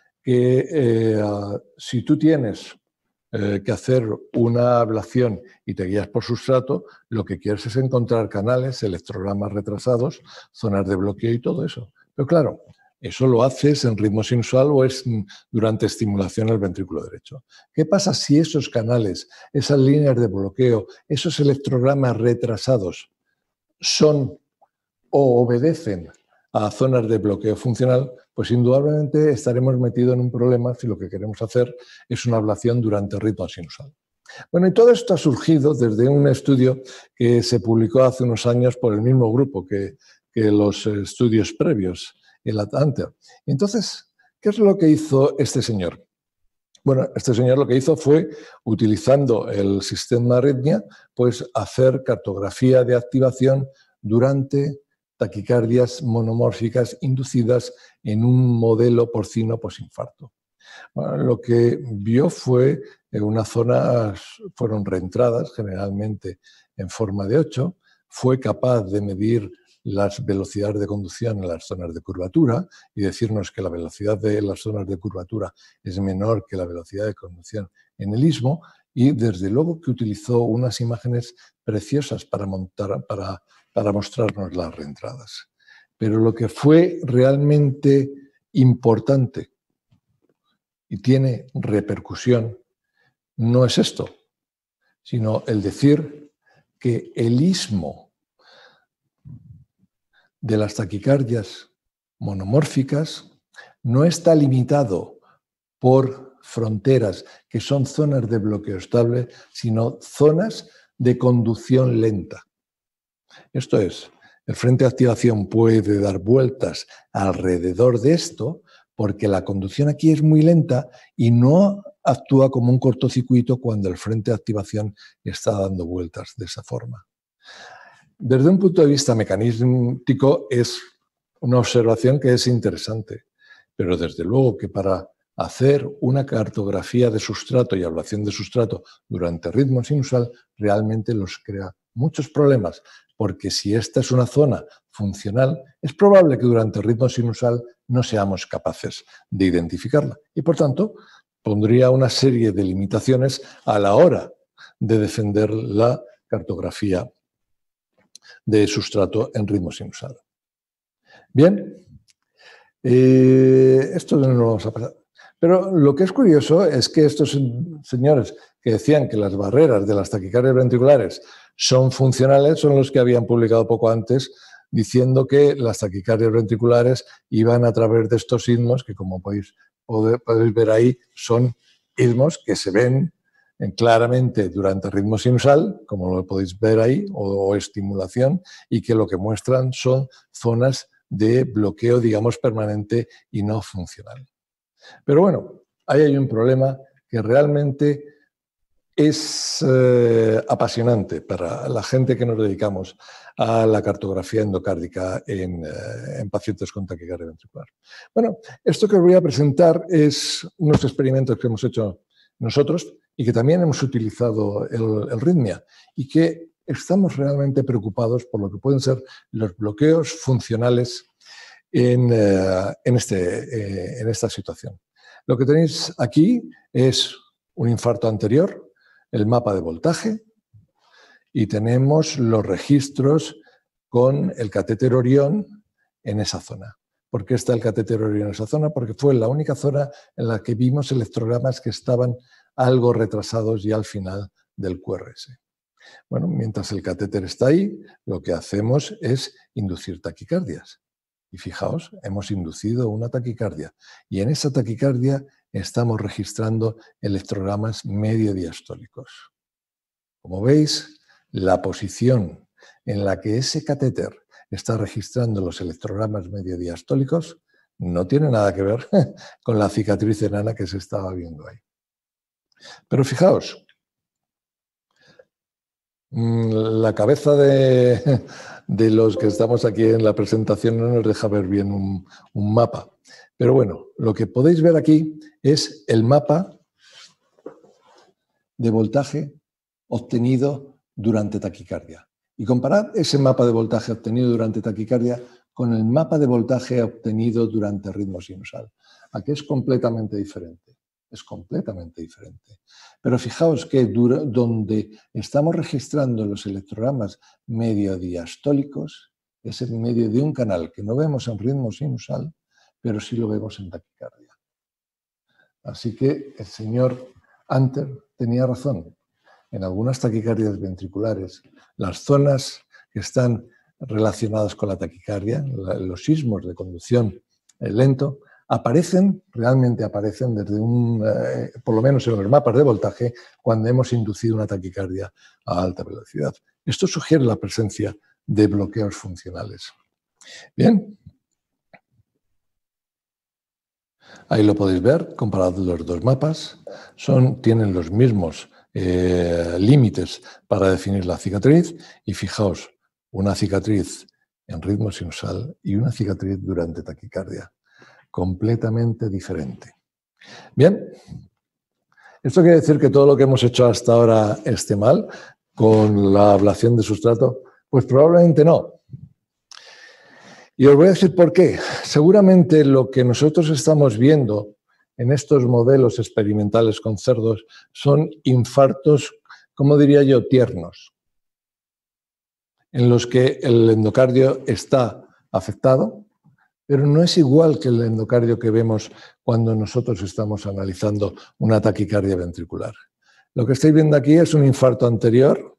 que si tú tienes que hacer una ablación y te guías por sustrato, lo que quieres es encontrar canales, electrogramas retrasados, zonas de bloqueo y todo eso. Pero claro, eso lo haces en ritmo sinusoidal o es durante estimulación al ventrículo derecho. ¿Qué pasa si esos canales, esas líneas de bloqueo, esos electrogramas retrasados son o obedecen a zonas de bloqueo funcional? Pues indudablemente estaremos metidos en un problema si lo que queremos hacer es una ablación durante ritmo sinusal. Bueno, y todo esto ha surgido desde un estudio que se publicó hace unos años por el mismo grupo que los estudios previos, el Atlanta. Entonces, ¿qué es lo que hizo este señor? Bueno, este señor lo que hizo fue, utilizando el sistema arritmia, pues hacer cartografía de activación durante taquicardias monomórficas inducidas en un modelo porcino posinfarto. Bueno, lo que vio fue unas zonas, fueron reentradas generalmente en forma de 8, fue capaz de medir las velocidades de conducción en las zonas de curvatura y decirnos que la velocidad de las zonas de curvatura es menor que la velocidad de conducción en el istmo, y desde luego que utilizó unas imágenes preciosas para mostrarnos las reentradas. Pero lo que fue realmente importante y tiene repercusión no es esto, sino el decir que el istmo de las taquicardias monomórficas no está limitado por fronteras que son zonas de bloqueo estable, sino zonas de conducción lenta. Esto es, el frente de activación puede dar vueltas alrededor de esto, porque la conducción aquí es muy lenta y no actúa como un cortocircuito cuando el frente de activación está dando vueltas de esa forma. Desde un punto de vista mecanístico es una observación que es interesante, pero desde luego que para hacer una cartografía de sustrato y ablación de sustrato durante ritmo sinusal realmente los crea muchos problemas, porque si esta es una zona funcional, es probable que durante el ritmo sinusal no seamos capaces de identificarla. Y por tanto, pondría una serie de limitaciones a la hora de defender la cartografía de sustrato en ritmo sinusal. Bien, esto no lo vamos a pasar. Pero lo que es curioso es que estos señores que decían que las barreras de las taquicardias ventriculares son funcionales son los que habían publicado poco antes diciendo que las taquicardias ventriculares iban a través de estos ismos que, como podéis ver ahí, son ismos que se ven claramente durante el ritmo sinusal, como lo podéis ver ahí, o estimulación, y que lo que muestran son zonas de bloqueo, digamos, permanente y no funcional. Pero bueno, ahí hay un problema que realmente es apasionante para la gente que nos dedicamos a la cartografía endocárdica en pacientes con taquicardia ventricular. Bueno, esto que os voy a presentar es unos experimentos que hemos hecho nosotros y que también hemos utilizado el Rhythmia y que estamos realmente preocupados por lo que pueden ser los bloqueos funcionales en esta situación. Lo que tenéis aquí es un infarto anterior, el mapa de voltaje, y tenemos los registros con el catéter Orión en esa zona. ¿Por qué está el catéter Orión en esa zona? Porque fue la única zona en la que vimos electrogramas que estaban algo retrasados ya al final del QRS. Bueno, mientras el catéter está ahí, lo que hacemos es inducir taquicardias. Y fijaos, hemos inducido una taquicardia. Y en esa taquicardia estamos registrando electrogramas medio diastólicos. Como veis, la posición en la que ese catéter está registrando los electrogramas medio diastólicos no tiene nada que ver con la cicatriz enana que se estaba viendo ahí. Pero fijaos, la cabeza de los que estamos aquí en la presentación no nos deja ver bien un mapa. Pero bueno, lo que podéis ver aquí es el mapa de voltaje obtenido durante taquicardia. Y comparad ese mapa de voltaje obtenido durante taquicardia con el mapa de voltaje obtenido durante ritmo sinusal. Aquí es completamente diferente. Es completamente diferente. Pero fijaos que donde estamos registrando los electrogramas medio diastólicos es en medio de un canal que no vemos en ritmo sinusal, pero sí lo vemos en taquicardia. Así que el señor Hunter tenía razón. En algunas taquicardias ventriculares, las zonas que están relacionadas con la taquicardia, los sismos de conducción lento, realmente aparecen desde por lo menos en los mapas de voltaje, cuando hemos inducido una taquicardia a alta velocidad. Esto sugiere la presencia de bloqueos funcionales. Bien. Ahí lo podéis ver, comparado los dos mapas. Tienen los mismos límites para definir la cicatriz. Y fijaos, una cicatriz en ritmo sinusal y una cicatriz durante taquicardia. Completamente diferente. Bien, ¿esto quiere decir que todo lo que hemos hecho hasta ahora esté mal con la ablación de sustrato? Pues probablemente no. Y os voy a decir por qué. Seguramente lo que nosotros estamos viendo en estos modelos experimentales con cerdos son infartos, como diría yo, tiernos, en los que el endocardio está afectado, pero no es igual que el endocardio que vemos cuando nosotros estamos analizando una taquicardia ventricular. Lo que estáis viendo aquí es un infarto anterior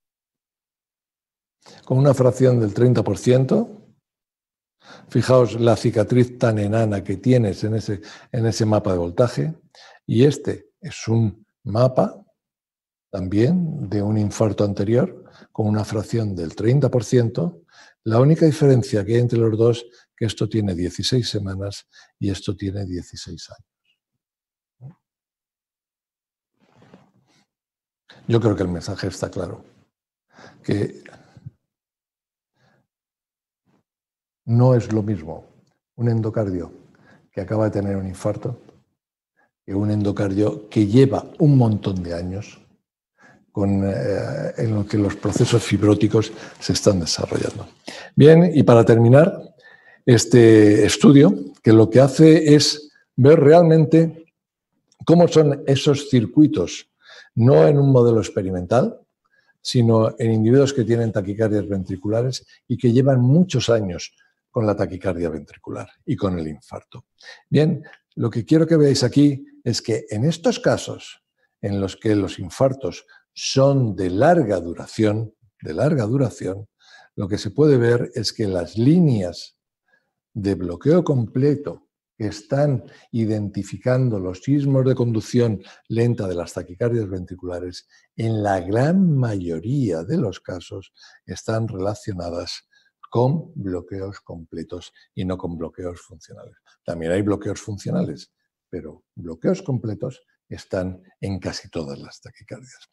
con una fracción del 30%. Fijaos la cicatriz tan enana que tienes en ese mapa de voltaje. Y este es un mapa también de un infarto anterior con una fracción del 30%. La única diferencia que hay entre los dos que esto tiene 16 semanas y esto tiene 16 años. Yo creo que el mensaje está claro, que no es lo mismo un endocardio que acaba de tener un infarto que un endocardio que lleva un montón de años en lo que los procesos fibróticos se están desarrollando. Bien, y para terminar, este estudio, que lo que hace es ver realmente cómo son esos circuitos, no en un modelo experimental, sino en individuos que tienen taquicardias ventriculares y que llevan muchos años con la taquicardia ventricular y con el infarto. Bien, lo que quiero que veáis aquí es que en estos casos en los que los infartos son de larga duración, lo que se puede ver es que las líneas de bloqueo completo que están identificando los sismos de conducción lenta de las taquicardias ventriculares, en la gran mayoría de los casos están relacionadas con bloqueos completos y no con bloqueos funcionales. También hay bloqueos funcionales, pero bloqueos completos están en casi todas las taquicardias.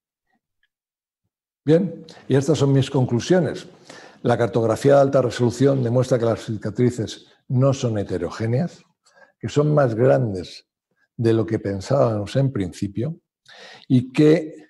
Bien, y estas son mis conclusiones. La cartografía de alta resolución demuestra que las cicatrices no son heterogéneas, que son más grandes de lo que pensábamos en principio y que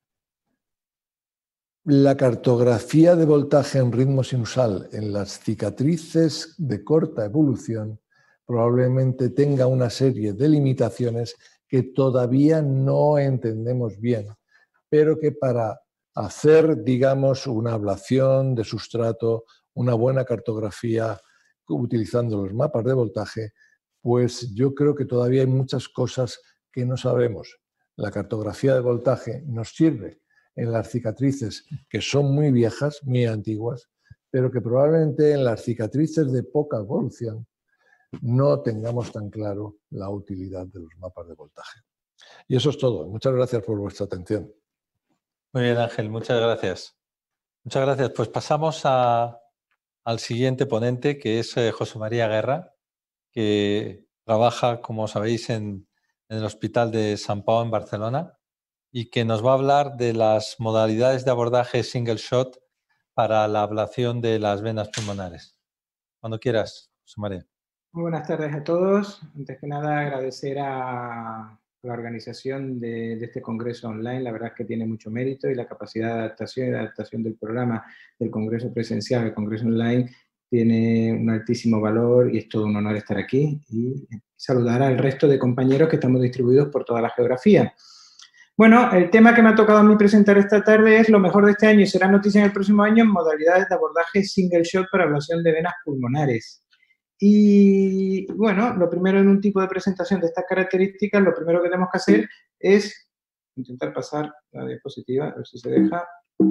la cartografía de voltaje en ritmo sinusal en las cicatrices de corta evolución probablemente tenga una serie de limitaciones que todavía no entendemos bien, pero que para hacer, digamos, una ablación de sustrato, una buena cartografía utilizando los mapas de voltaje, pues yo creo que todavía hay muchas cosas que no sabemos. La cartografía de voltaje nos sirve en las cicatrices que son muy viejas, muy antiguas, pero que probablemente en las cicatrices de poca evolución no tengamos tan claro la utilidad de los mapas de voltaje. Y eso es todo. Muchas gracias por vuestra atención. Muy bien, Ángel, muchas gracias. Muchas gracias. Pues pasamos al siguiente ponente, que es José María Guerra, que trabaja, como sabéis, en el Hospital de Sant Pau en Barcelona y que nos va a hablar de las modalidades de abordaje single shot para la ablación de las venas pulmonares. Cuando quieras, José María. Muy buenas tardes a todos. Antes que nada, agradecer a la organización de este congreso online. La verdad es que tiene mucho mérito y la capacidad de adaptación y de adaptación del programa del congreso presencial al congreso online tiene un altísimo valor y es todo un honor estar aquí y saludar al resto de compañeros que estamos distribuidos por toda la geografía. Bueno, el tema que me ha tocado a mí presentar esta tarde es lo mejor de este año y será noticia en el próximo año en modalidades de abordaje single shot para ablación de venas pulmonares. Y bueno, lo primero en un tipo de presentación de estas características, lo primero que tenemos que hacer es intentar pasar la diapositiva, a ver si se deja.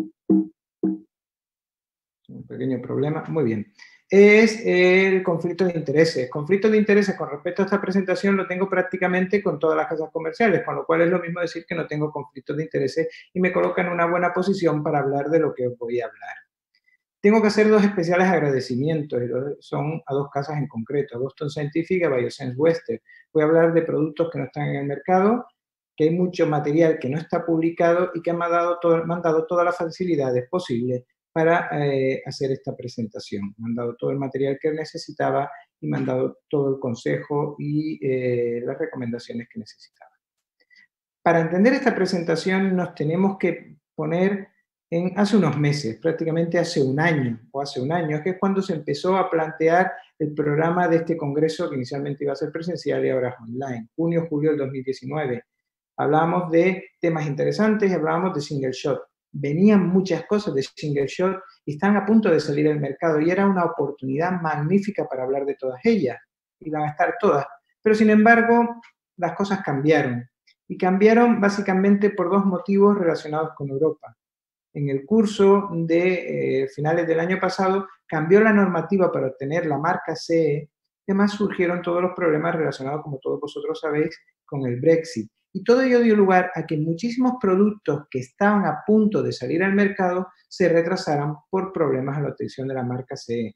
Un pequeño problema, muy bien. Es el conflicto de intereses. Conflicto de intereses con respecto a esta presentación lo tengo prácticamente con todas las casas comerciales, con lo cual es lo mismo decir que no tengo conflictos de intereses y me coloca en una buena posición para hablar de lo que os voy a hablar. Tengo que hacer dos especiales agradecimientos, y son a dos casas en concreto, a Boston Scientific y a Biosense Western. Voy a hablar de productos que no están en el mercado, que hay mucho material que no está publicado y que me han dado todas las facilidades posibles para hacer esta presentación. Me han dado todo el material que necesitaba y me han dado todo el consejo y las recomendaciones que necesitaba. Para entender esta presentación nos tenemos que poner hace unos meses, prácticamente hace un año, que es cuando se empezó a plantear el programa de este congreso que inicialmente iba a ser presencial y ahora es online, junio-julio del 2019. Hablábamos de temas interesantes y hablábamos de single shot. Venían muchas cosas de single shot y están a punto de salir al mercado y era una oportunidad magnífica para hablar de todas ellas. Iban a estar todas, pero sin embargo las cosas cambiaron y cambiaron básicamente por dos motivos relacionados con Europa. En el curso de finales del año pasado cambió la normativa para obtener la marca CE, además surgieron todos los problemas relacionados, como todos vosotros sabéis, con el Brexit. Y todo ello dio lugar a que muchísimos productos que estaban a punto de salir al mercado se retrasaran por problemas en la obtención de la marca CE.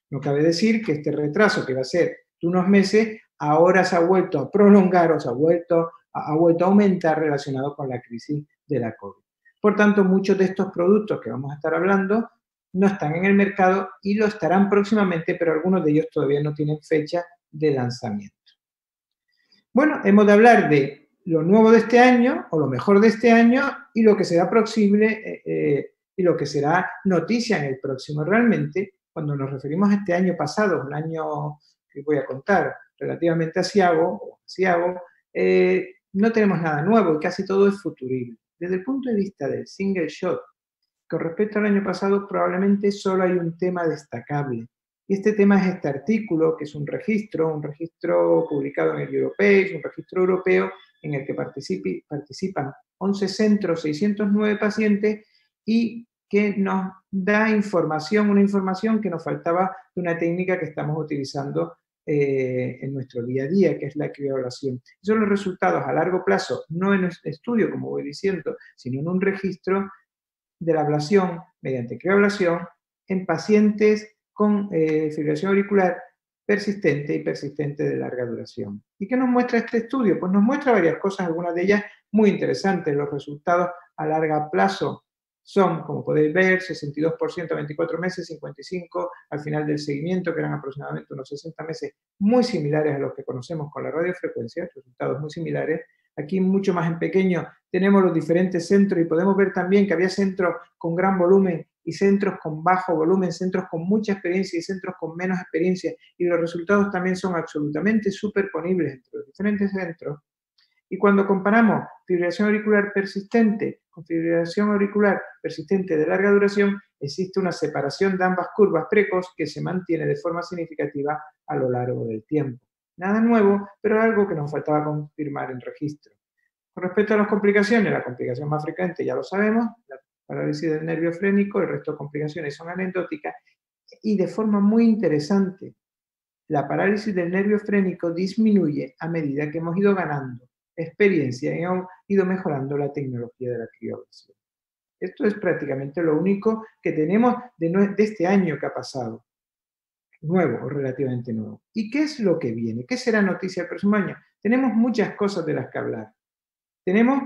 No cabe decir que este retraso, que va a ser de unos meses, ahora se ha vuelto a prolongar o se ha vuelto a aumentar relacionado con la crisis de la COVID. Por tanto, muchos de estos productos que vamos a estar hablando no están en el mercado y lo estarán próximamente, pero algunos de ellos todavía no tienen fecha de lanzamiento. Bueno, hemos de hablar de lo nuevo de este año, o lo mejor de este año, y lo que será posible y lo que será noticia en el próximo. Realmente, cuando nos referimos a este año pasado, un año que voy a contar relativamente asiago, no tenemos nada nuevo y casi todo es futurible. Desde el punto de vista del single shot, con respecto al año pasado, probablemente solo hay un tema destacable. Y este tema es este artículo, que es un registro publicado en el Europage, un registro europeo en el que participan 11 centros, 609 pacientes, y que nos da información, una información que nos faltaba de una técnica que estamos utilizando en nuestro día a día, que es la crioablación. Son los resultados a largo plazo, no en un estudio, como voy diciendo, sino en un registro de la ablación mediante crioablación en pacientes con fibrilación auricular persistente y persistente de larga duración. ¿Y qué nos muestra este estudio? Pues nos muestra varias cosas, algunas de ellas muy interesantes. Los resultados a largo plazo son, como podéis ver, 62% a 24 meses, 55% al final del seguimiento, que eran aproximadamente unos 60 meses, muy similares a los que conocemos con la radiofrecuencia, resultados muy similares. Aquí mucho más en pequeño tenemos los diferentes centros y podemos ver también que había centros con gran volumen y centros con bajo volumen, centros con mucha experiencia y centros con menos experiencia, y los resultados también son absolutamente superponibles entre los diferentes centros. Y cuando comparamos fibrilación auricular persistente con fibrilación auricular persistente de larga duración, existe una separación de ambas curvas precoz que se mantiene de forma significativa a lo largo del tiempo. Nada nuevo, pero algo que nos faltaba confirmar en registro. Con respecto a las complicaciones, la complicación más frecuente ya lo sabemos, la parálisis del nervio frénico, el resto de complicaciones son anecdóticas, y de forma muy interesante, la parálisis del nervio frénico disminuye a medida que hemos ido ganando experiencia y hemos ido mejorando la tecnología de la crioablación. Esto es prácticamente lo único que tenemos de este año que ha pasado. Nuevo o relativamente nuevo. ¿Y qué es lo que viene? ¿Qué será noticia el próximo año? Tenemos muchas cosas de las que hablar. Tenemos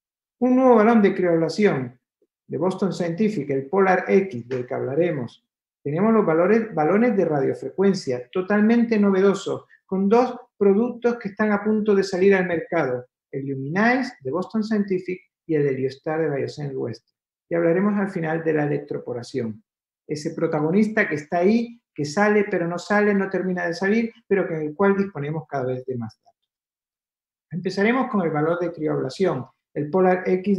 un nuevo balón de crioablación de Boston Scientific, el Polar X, del que hablaremos. Tenemos los balones de radiofrecuencia, totalmente novedosos, con dos productos que están a punto de salir al mercado, el Luminize de Boston Scientific y el Heliostar de Biosense West. Y hablaremos al final de la electroporación. Ese protagonista que está ahí, que sale pero no sale, no termina de salir, pero con el cual disponemos cada vez de más datos. Empezaremos con el valor de crioablación, el Polar X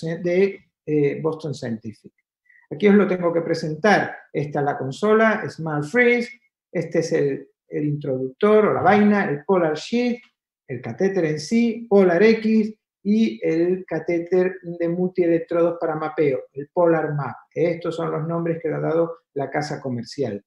de Boston Scientific. Aquí os lo tengo que presentar. Esta es la consola, Smart Freeze, este es el introductor o la vaina, el Polar Sheath, el catéter en sí, Polar X, y el catéter de multielectrodos para mapeo, el Polar Map. Estos son los nombres que le ha dado la casa comercial.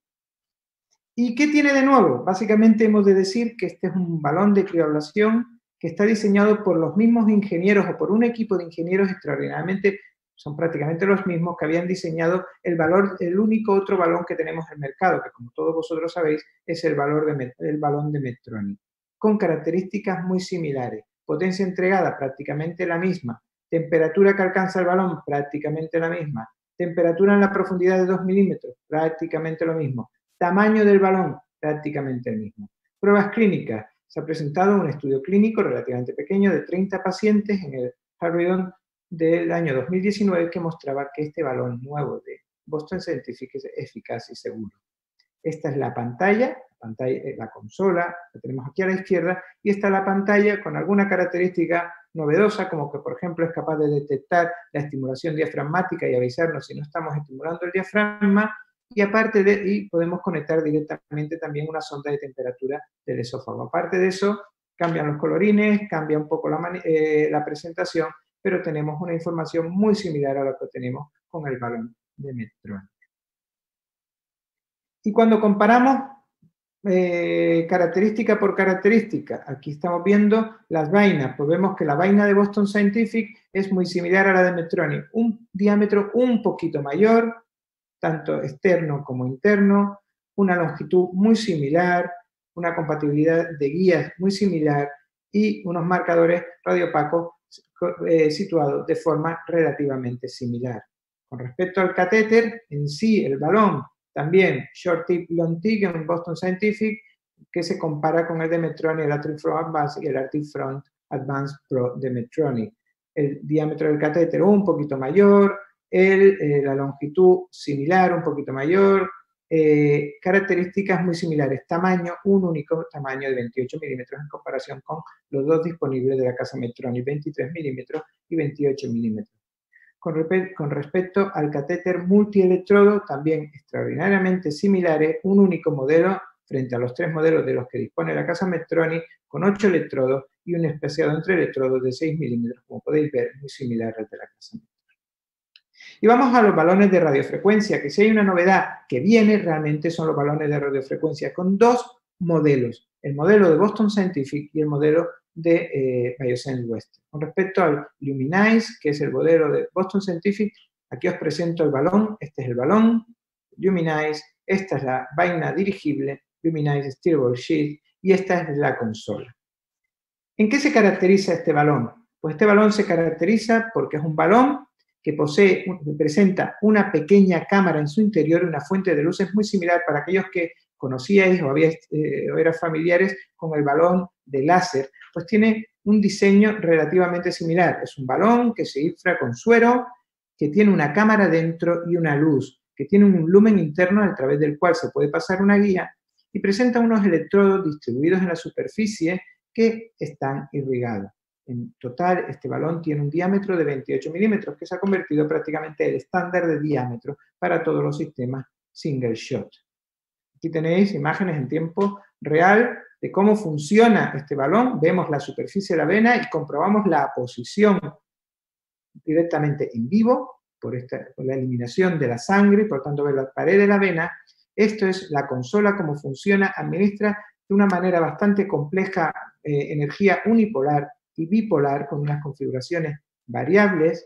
¿Y qué tiene de nuevo? Básicamente hemos de decir que este es un balón de crioablación que está diseñado por los mismos ingenieros o por un equipo de ingenieros extraordinariamente, son prácticamente los mismos que habían diseñado el único otro balón que tenemos en el mercado, que como todos vosotros sabéis es el balón de Medtronic, con características muy similares. Potencia entregada prácticamente la misma, temperatura que alcanza el balón prácticamente la misma, temperatura en la profundidad de 2 milímetros prácticamente lo mismo, tamaño del balón prácticamente el mismo. Pruebas clínicas. Se ha presentado un estudio clínico relativamente pequeño de 30 pacientes en el Harvard del año 2019 que mostraba que este balón nuevo de Boston Scientific es eficaz y seguro. Esta es la pantalla, la consola, la tenemos aquí a la izquierda, y esta es la pantalla con alguna característica novedosa, como que por ejemplo es capaz de detectar la estimulación diafragmática y avisarnos si no estamos estimulando el diafragma, y aparte podemos conectar directamente también una sonda de temperatura del esófago. Aparte de eso, cambian los colorines, cambia un poco la presentación, pero tenemos una información muy similar a la que tenemos con el balón de Medtronic. Y cuando comparamos característica por característica, aquí estamos viendo las vainas, pues vemos que la vaina de Boston Scientific es muy similar a la de Medtronic, un diámetro un poquito mayor, tanto externo como interno, una longitud muy similar, una compatibilidad de guías muy similar y unos marcadores radioopacos situados de forma relativamente similar. Con respecto al catéter, en sí, el balón, también short tip, long tip en Boston Scientific, que se compara con el de Medtronic, el Active-Front Advanced y el Active-Front Advanced Pro de Medtronic. El diámetro del catéter un poquito mayor, la longitud similar, un poquito mayor, características muy similares, tamaño, un único tamaño de 28 milímetros en comparación con los dos disponibles de la casa Medtronic, 23 milímetros y 28 milímetros. Con respecto al catéter multielectrodo, también extraordinariamente similares, un único modelo frente a los 3 modelos de los que dispone la casa Medtronic, con 8 electrodos y un espaciado entre electrodos de 6 milímetros, como podéis ver, muy similar al de la casa Medtronic. Y vamos a los balones de radiofrecuencia, que si hay una novedad que viene, realmente son los balones de radiofrecuencia, con 2 modelos, el modelo de Boston Scientific y el modelo de Biosense Western. Con respecto al Luminize, que es el modelo de Boston Scientific, aquí os presento el balón, este es el balón, Luminize, esta es la vaina dirigible, Luminize Steerable Sheet, y esta es la consola. ¿En qué se caracteriza este balón? Pues este balón se caracteriza porque es un balón que presenta una pequeña cámara en su interior y una fuente de luces muy similar para aquellos que conocíais o eran familiares con el balón de láser, pues tiene un diseño relativamente similar. Es un balón que se infla con suero, que tiene una cámara dentro y una luz, que tiene un lumen interno a través del cual se puede pasar una guía y presenta unos electrodos distribuidos en la superficie que están irrigados. En total, este balón tiene un diámetro de 28 milímetros, que se ha convertido prácticamente en el estándar de diámetro para todos los sistemas single shot. Aquí tenéis imágenes en tiempo real de cómo funciona este balón. Vemos la superficie de la vena y comprobamos la posición directamente en vivo por la eliminación de la sangre, por tanto ver la pared de la vena. Esto es la consola, cómo funciona, administra de una manera bastante compleja energía unipolar y bipolar con unas configuraciones variables.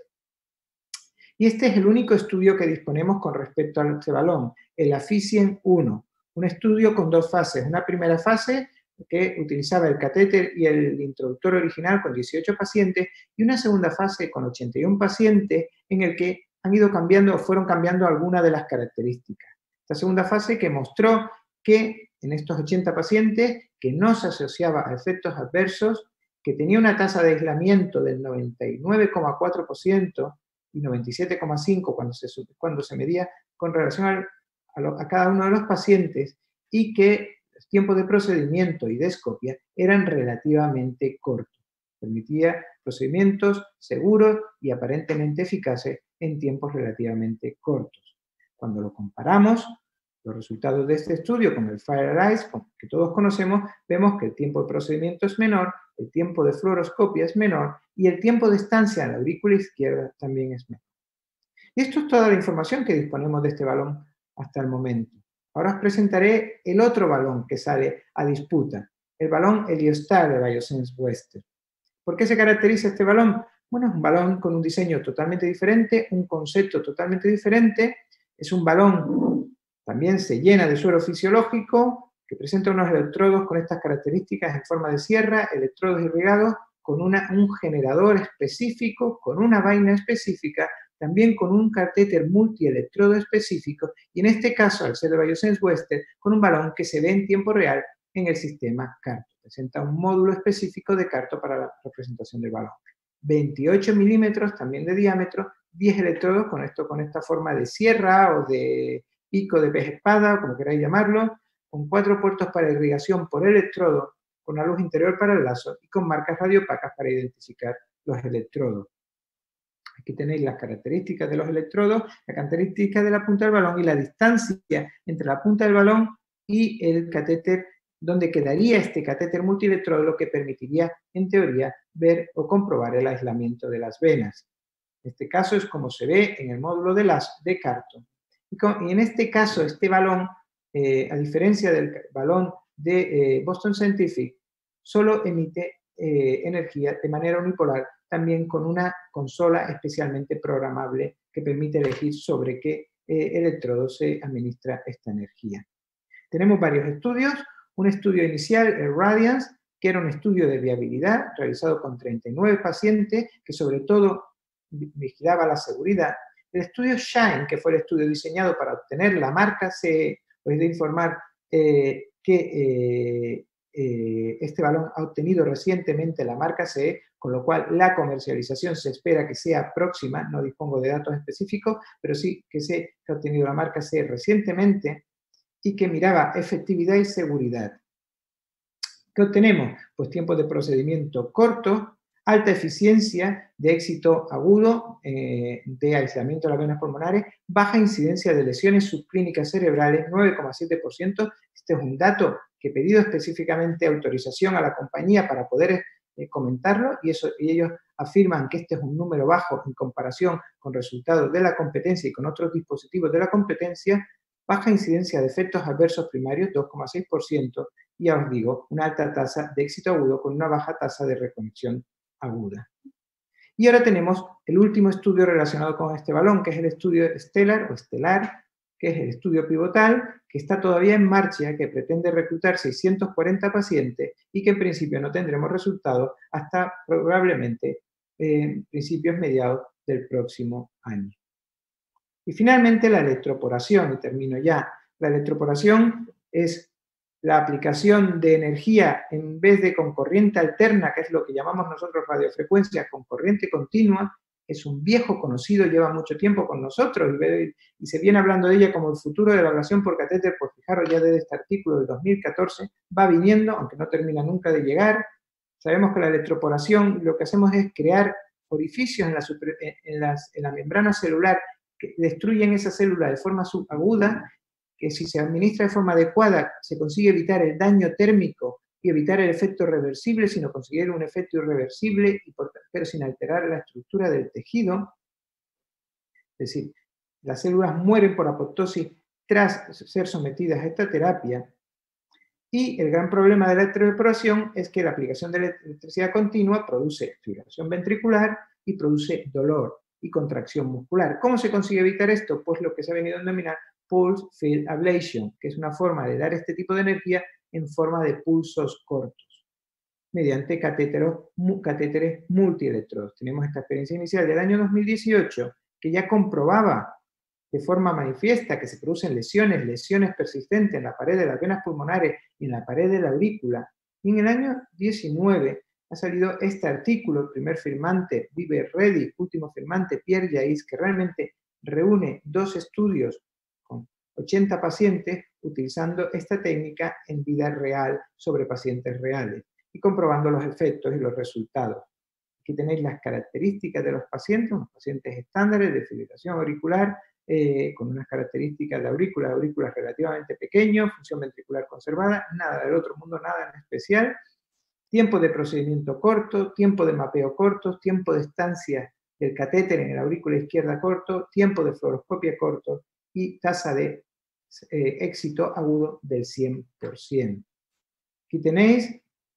Y este es el único estudio que disponemos con respecto a este balón, el Afficient 1, un estudio con 2 fases. Una primera fase que utilizaba el catéter y el introductor original con 18 pacientes y una segunda fase con 81 pacientes en el que fueron cambiando algunas de las características. Esta segunda fase que mostró que en estos 80 pacientes que no se asociaba a efectos adversos, que tenía una tasa de aislamiento del 99,4% y 97,5% cuando se medía con relación a cada uno de los pacientes, y que los tiempos de procedimiento y de escopia eran relativamente cortos. Permitía procedimientos seguros y aparentemente eficaces en tiempos relativamente cortos. Cuando lo comparamos, los resultados de este estudio con el FireEye, que todos conocemos, vemos que el tiempo de procedimiento es menor, el tiempo de fluoroscopia es menor y el tiempo de estancia en la aurícula izquierda también es menor. Y esto es toda la información que disponemos de este balón hasta el momento. Ahora os presentaré el otro balón que sale a disputa, el balón Heliostar de Biosense Western. ¿Por qué se caracteriza este balón? Bueno, es un balón con un diseño totalmente diferente, un concepto totalmente diferente. Es un balón, también se llena de suero fisiológico, que presenta unos electrodos con estas características en forma de sierra, electrodos irrigados, con un generador específico, con una vaina específica, también con un catéter multielectrodo específico, y en este caso, al ser de Biosense Western, con un balón que se ve en tiempo real en el sistema CARTO. Presenta un módulo específico de CARTO para la representación del balón. 28 milímetros también de diámetro, 10 electrodos con esta forma de sierra o de pico de pez espada, como queráis llamarlo, con 4 puertos para irrigación por electrodo, con una luz interior para el lazo y con marcas radioopacas para identificar los electrodos. Aquí tenéis las características de los electrodos, la característica de la punta del balón y la distancia entre la punta del balón y el catéter, donde quedaría este catéter multielectrodo, lo que permitiría, en teoría, ver o comprobar el aislamiento de las venas. En este caso es como se ve en el módulo de CARTO. Y en este caso, este balón, a diferencia del balón de Boston Scientific, solo emite energía de manera unipolar, también con una consola especialmente programable que permite elegir sobre qué electrodo se administra esta energía. Tenemos varios estudios. Un estudio inicial, el Radiance, que era un estudio de viabilidad realizado con 39 pacientes, que sobre todo vigilaba la seguridad. El estudio Shine, que fue el estudio diseñado para obtener la marca CE, os he de informar que este balón ha obtenido recientemente la marca CE, con lo cual la comercialización se espera que sea próxima, no dispongo de datos específicos, pero sí que sé que ha obtenido la marca CE recientemente y que miraba efectividad y seguridad. ¿Qué obtenemos? Pues tiempos de procedimiento cortos, alta eficiencia de éxito agudo de aislamiento de las venas pulmonares, baja incidencia de lesiones subclínicas cerebrales, 9,7%. Este es un dato que he pedido específicamente autorización a la compañía para poder comentarlo y ellos afirman que este es un número bajo en comparación con resultados de la competencia y con otros dispositivos de la competencia. Baja incidencia de efectos adversos primarios, 2,6%, y ya os digo, una alta tasa de éxito agudo con una baja tasa de reconexión aguda. Y ahora tenemos el último estudio relacionado con este balón, que es el estudio Stellar, que es el estudio pivotal, que está todavía en marcha, que pretende reclutar 640 pacientes y que en principio no tendremos resultados hasta probablemente principios mediados del próximo año. Y finalmente la electroporación, y termino ya. La electroporación es la aplicación de energía en vez de con corriente alterna, que es lo que llamamos nosotros radiofrecuencia, con corriente continua. Es un viejo conocido, lleva mucho tiempo con nosotros y se viene hablando de ella como el futuro de la ablación por catéter, por fijaros ya desde este artículo del 2014, va viniendo, aunque no termina nunca de llegar. Sabemos que la electroporación lo que hacemos es crear orificios en la membrana celular que destruyen esa célula de forma subaguda, que si se administra de forma adecuada se consigue evitar el daño térmico y evitar el efecto reversible, sino conseguir un efecto irreversible, pero sin alterar la estructura del tejido. Es decir, las células mueren por apoptosis tras ser sometidas a esta terapia. Y el gran problema de la electroporación es que la aplicación de la electricidad continua produce fibrilación ventricular y produce dolor y contracción muscular. ¿Cómo se consigue evitar esto? Pues lo que se ha venido a denominar Pulse Field Ablation, que es una forma de dar este tipo de energía en forma de pulsos cortos, mediante catéteres multielectrodos. Tenemos esta experiencia inicial del año 2018, que ya comprobaba de forma manifiesta que se producen lesiones persistentes en la pared de las venas pulmonares y en la pared de la aurícula. Y en el año 19 ha salido este artículo, el primer firmante, Vive Reddy, último firmante, Pierre Jais, que realmente reúne 2 estudios con 80 pacientes utilizando esta técnica en vida real sobre pacientes reales y comprobando los efectos y los resultados. Aquí tenéis las características de los pacientes, unos pacientes estándares de fibrilación auricular, con unas características de aurículas relativamente pequeños, función ventricular conservada, nada del otro mundo, nada en especial. Tiempo de procedimiento corto, tiempo de mapeo corto, tiempo de estancia del catéter en la aurícula izquierda corto, tiempo de fluoroscopia corto y tasa de éxito agudo del 100%. Aquí tenéis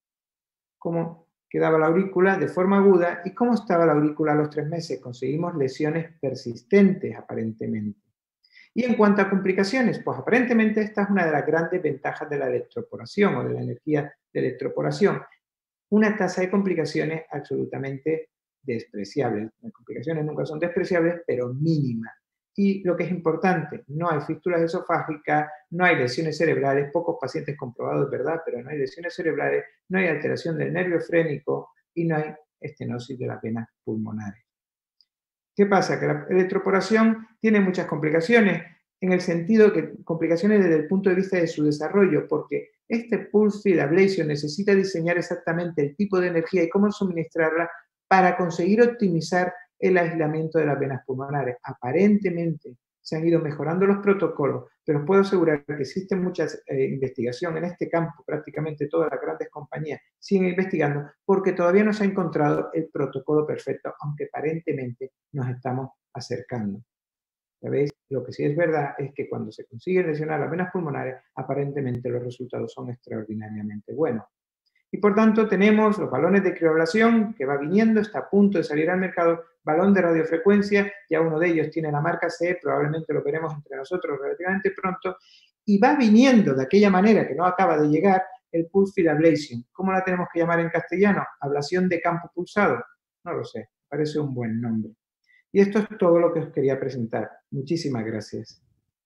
cómo quedaba la aurícula de forma aguda y cómo estaba la aurícula a los 3 meses. Conseguimos lesiones persistentes, aparentemente. Y en cuanto a complicaciones, pues aparentemente esta es una de las grandes ventajas de la electroporación o de la energía de electroporación. Una tasa de complicaciones absolutamente despreciable. Las complicaciones nunca son despreciables, pero mínimas. Y lo que es importante, no hay fístulas esofágicas, no hay lesiones cerebrales, pocos pacientes comprobados, ¿verdad? Pero no hay lesiones cerebrales, no hay alteración del nervio frénico y no hay estenosis de las venas pulmonares. ¿Qué pasa? Que la electroporación tiene muchas complicaciones, en el sentido que complicaciones desde el punto de vista de su desarrollo, porque este Pulse Field Ablation necesita diseñar exactamente el tipo de energía y cómo suministrarla para conseguir optimizar el aislamiento de las venas pulmonares. Aparentemente se han ido mejorando los protocolos, pero os puedo asegurar que existe mucha investigación en este campo, prácticamente todas las grandes compañías siguen investigando porque todavía no se ha encontrado el protocolo perfecto, aunque aparentemente nos estamos acercando. ¿Sabéis? Lo que sí es verdad es que cuando se consigue lesionar las venas pulmonares, aparentemente los resultados son extraordinariamente buenos. Y por tanto tenemos los balones de crioablación que va viniendo, está a punto de salir al mercado, balón de radiofrecuencia, ya uno de ellos tiene la marca CE, probablemente lo veremos entre nosotros relativamente pronto, y va viniendo de aquella manera que no acaba de llegar el pulse field ablation. ¿Cómo la tenemos que llamar en castellano? ¿Ablación de campo pulsado? No lo sé, parece un buen nombre. Y esto es todo lo que os quería presentar. Muchísimas gracias.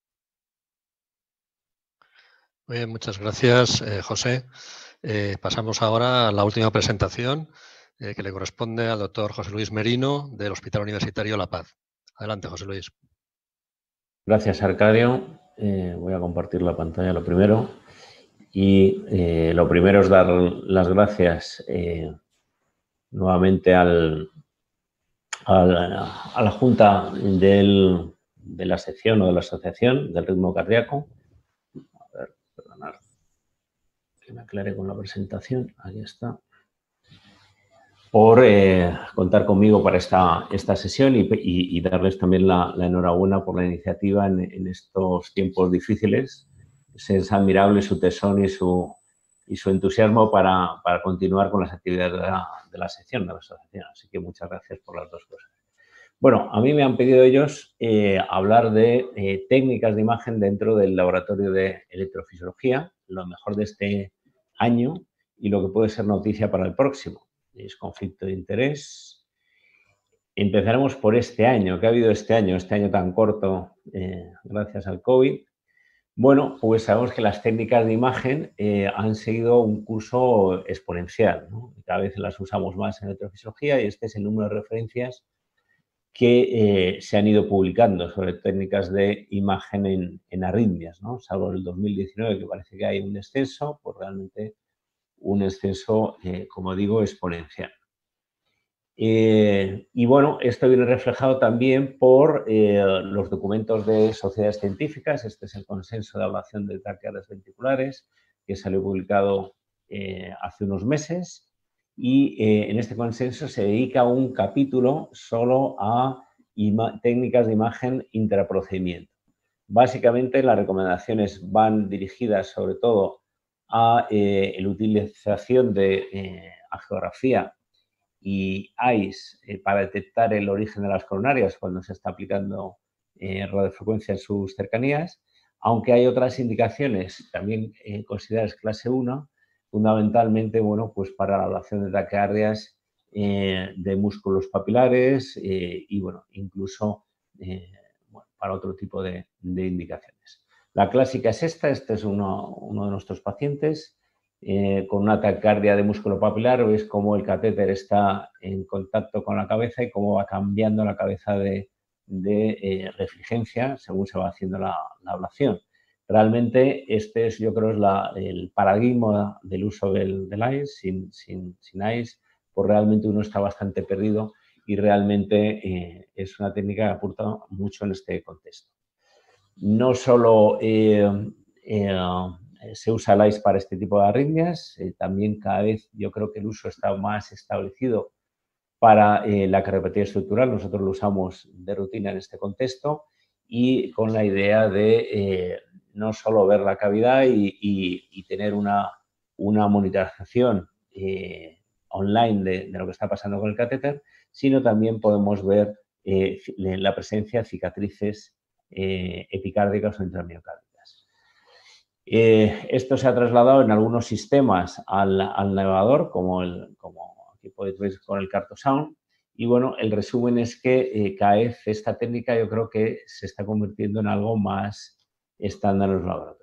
Muy bien, muchas gracias, José. Pasamos ahora a la última presentación que le corresponde al doctor José Luis Merino del Hospital Universitario La Paz. Adelante, José Luis. Gracias, Arcadio. Voy a compartir la pantalla lo primero. Y lo primero es dar las gracias nuevamente a la Junta de la sección o de la Asociación del Ritmo Cardíaco. A ver, perdonad, que me aclare con la presentación. Aquí está. Por contar conmigo para esta sesión y darles también la enhorabuena por la iniciativa en estos tiempos difíciles. Es admirable su tesón y su entusiasmo para continuar con las actividades de la sección, de la asociación. Así que muchas gracias por las dos cosas. Bueno, a mí me han pedido ellos hablar de técnicas de imagen dentro del laboratorio de electrofisiología, lo mejor de este año y lo que puede ser noticia para el próximo. Es conflicto de interés. Empezaremos por este año. ¿Qué ha habido este año tan corto gracias al COVID? Bueno, pues sabemos que las técnicas de imagen han seguido un curso exponencial, ¿no? Cada vez las usamos más en electrofisiología y este es el número de referencias que se han ido publicando sobre técnicas de imagen en arritmias, ¿no? Salvo el 2019, que parece que hay un descenso, pues realmente un descenso, como digo, exponencial. Y bueno, esto viene reflejado también por los documentos de sociedades científicas. Este es el consenso de ablación de taquiardias ventriculares que salió publicado hace unos meses y en este consenso se dedica un capítulo solo a técnicas de imagen intraprocedimiento. Básicamente las recomendaciones van dirigidas sobre todo a la utilización de angiografía y AIS para detectar el origen de las coronarias cuando se está aplicando radiofrecuencia en sus cercanías, aunque hay otras indicaciones también consideradas clase 1, fundamentalmente bueno, pues para la ablación de taquiardias de músculos papilares y bueno, incluso bueno, para otro tipo de indicaciones. La clásica es esta, este es uno de nuestros pacientes con una taquicardia de músculo papilar. Veis cómo el catéter está en contacto con la cabeza y cómo va cambiando la cabeza de refrigencia según se va haciendo la ablación. Realmente este es, yo creo, el paradigma del uso del AIS. Sin AIS, pues realmente uno está bastante perdido y realmente es una técnica que aporta mucho en este contexto. No solo se usa el AIS para este tipo de arritmias, también cada vez yo creo que el uso está más establecido para la cardiopatía estructural. Nosotros lo usamos de rutina en este contexto y con la idea de no solo ver la cavidad y tener una monitorización online de lo que está pasando con el catéter, sino también podemos ver la presencia de cicatrices epicárdicas o intramiocárdicas. Esto se ha trasladado en algunos sistemas al navegador, como aquí podéis ver con el CartoSound. Y bueno, el resumen es que cada vez esta técnica yo creo que se está convirtiendo en algo más estándar en los laboratorios.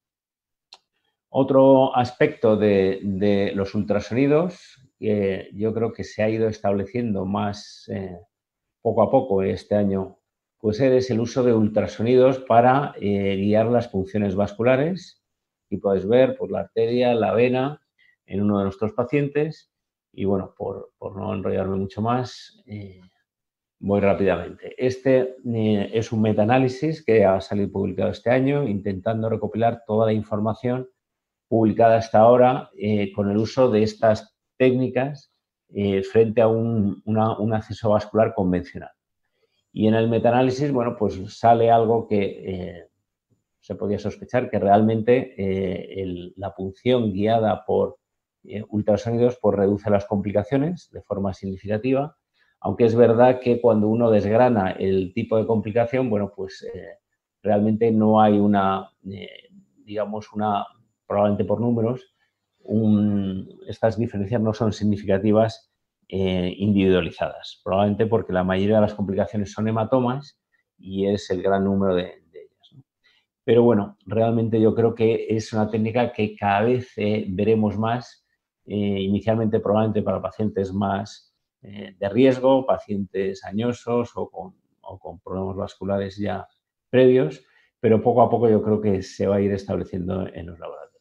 Otro aspecto de los ultrasonidos, yo creo que se ha ido estableciendo más poco a poco este año, pues es el uso de ultrasonidos para guiar las funciones vasculares. Y podéis ver pues, la arteria, la vena en uno de nuestros pacientes. Y bueno, por no enrollarme mucho más, voy rápidamente. Este es un metaanálisis que ha salido publicado este año, intentando recopilar toda la información publicada hasta ahora con el uso de estas técnicas frente a un acceso vascular convencional. Y en el metaanálisis, bueno, pues sale algo que se podía sospechar, que realmente la punción guiada por ultrasonidos pues reduce las complicaciones de forma significativa, aunque es verdad que cuando uno desgrana el tipo de complicación, bueno, pues realmente no hay una digamos, probablemente por números, estas diferencias no son significativas individualizadas, probablemente porque la mayoría de las complicaciones son hematomas y es el gran número de ellas, ¿no? Pero bueno, realmente yo creo que es una técnica que cada vez veremos más, inicialmente probablemente para pacientes más de riesgo, pacientes añosos o con problemas vasculares ya previos, pero poco a poco yo creo que se va a ir estableciendo en los laboratorios.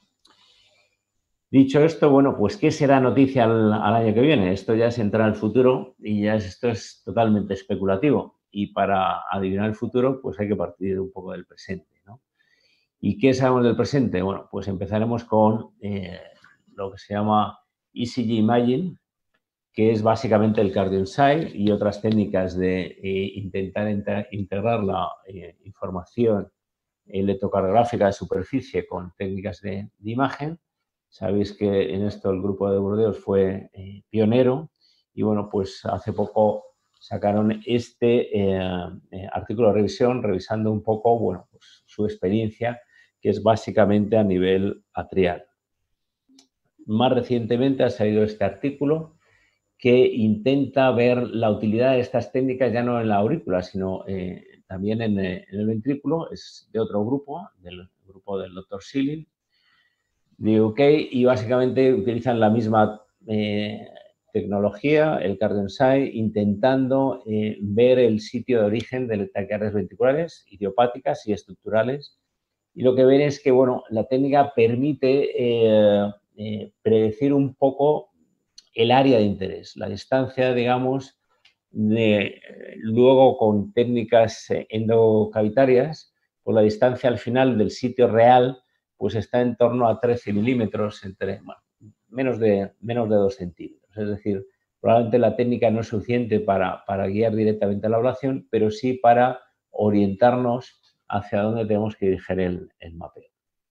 Dicho esto, bueno, pues ¿qué será noticia al año que viene? Esto ya es entrar al futuro y esto es totalmente especulativo. Y para adivinar el futuro, pues hay que partir un poco del presente, ¿no? ¿Y qué sabemos del presente? Bueno, pues empezaremos con lo que se llama ECG Imaging, que es básicamente el CardioInsight y otras técnicas de intentar integrar la información electrocardiográfica de superficie con técnicas de imagen. Sabéis que en esto el grupo de Burdeos fue pionero y, bueno, pues hace poco sacaron este artículo de revisión revisando un poco, bueno, pues su experiencia, que es básicamente a nivel atrial. Más recientemente ha salido este artículo que intenta ver la utilidad de estas técnicas ya no en la aurícula, sino también en el ventrículo. Es de otro grupo, del grupo del Dr. Schilling, de UK, y básicamente utilizan la misma tecnología, el CardioInsight, intentando ver el sitio de origen de taquicardias ventriculares, idiopáticas y estructurales. Y lo que ven es que, bueno, la técnica permite predecir un poco el área de interés, la distancia, digamos, luego con técnicas endocavitarias, pues la distancia al final del sitio real pues está en torno a 13 milímetros, menos de 2 centímetros. Es decir, probablemente la técnica no es suficiente para guiar directamente a la ablación, pero sí para orientarnos hacia dónde tenemos que dirigir el mapeo.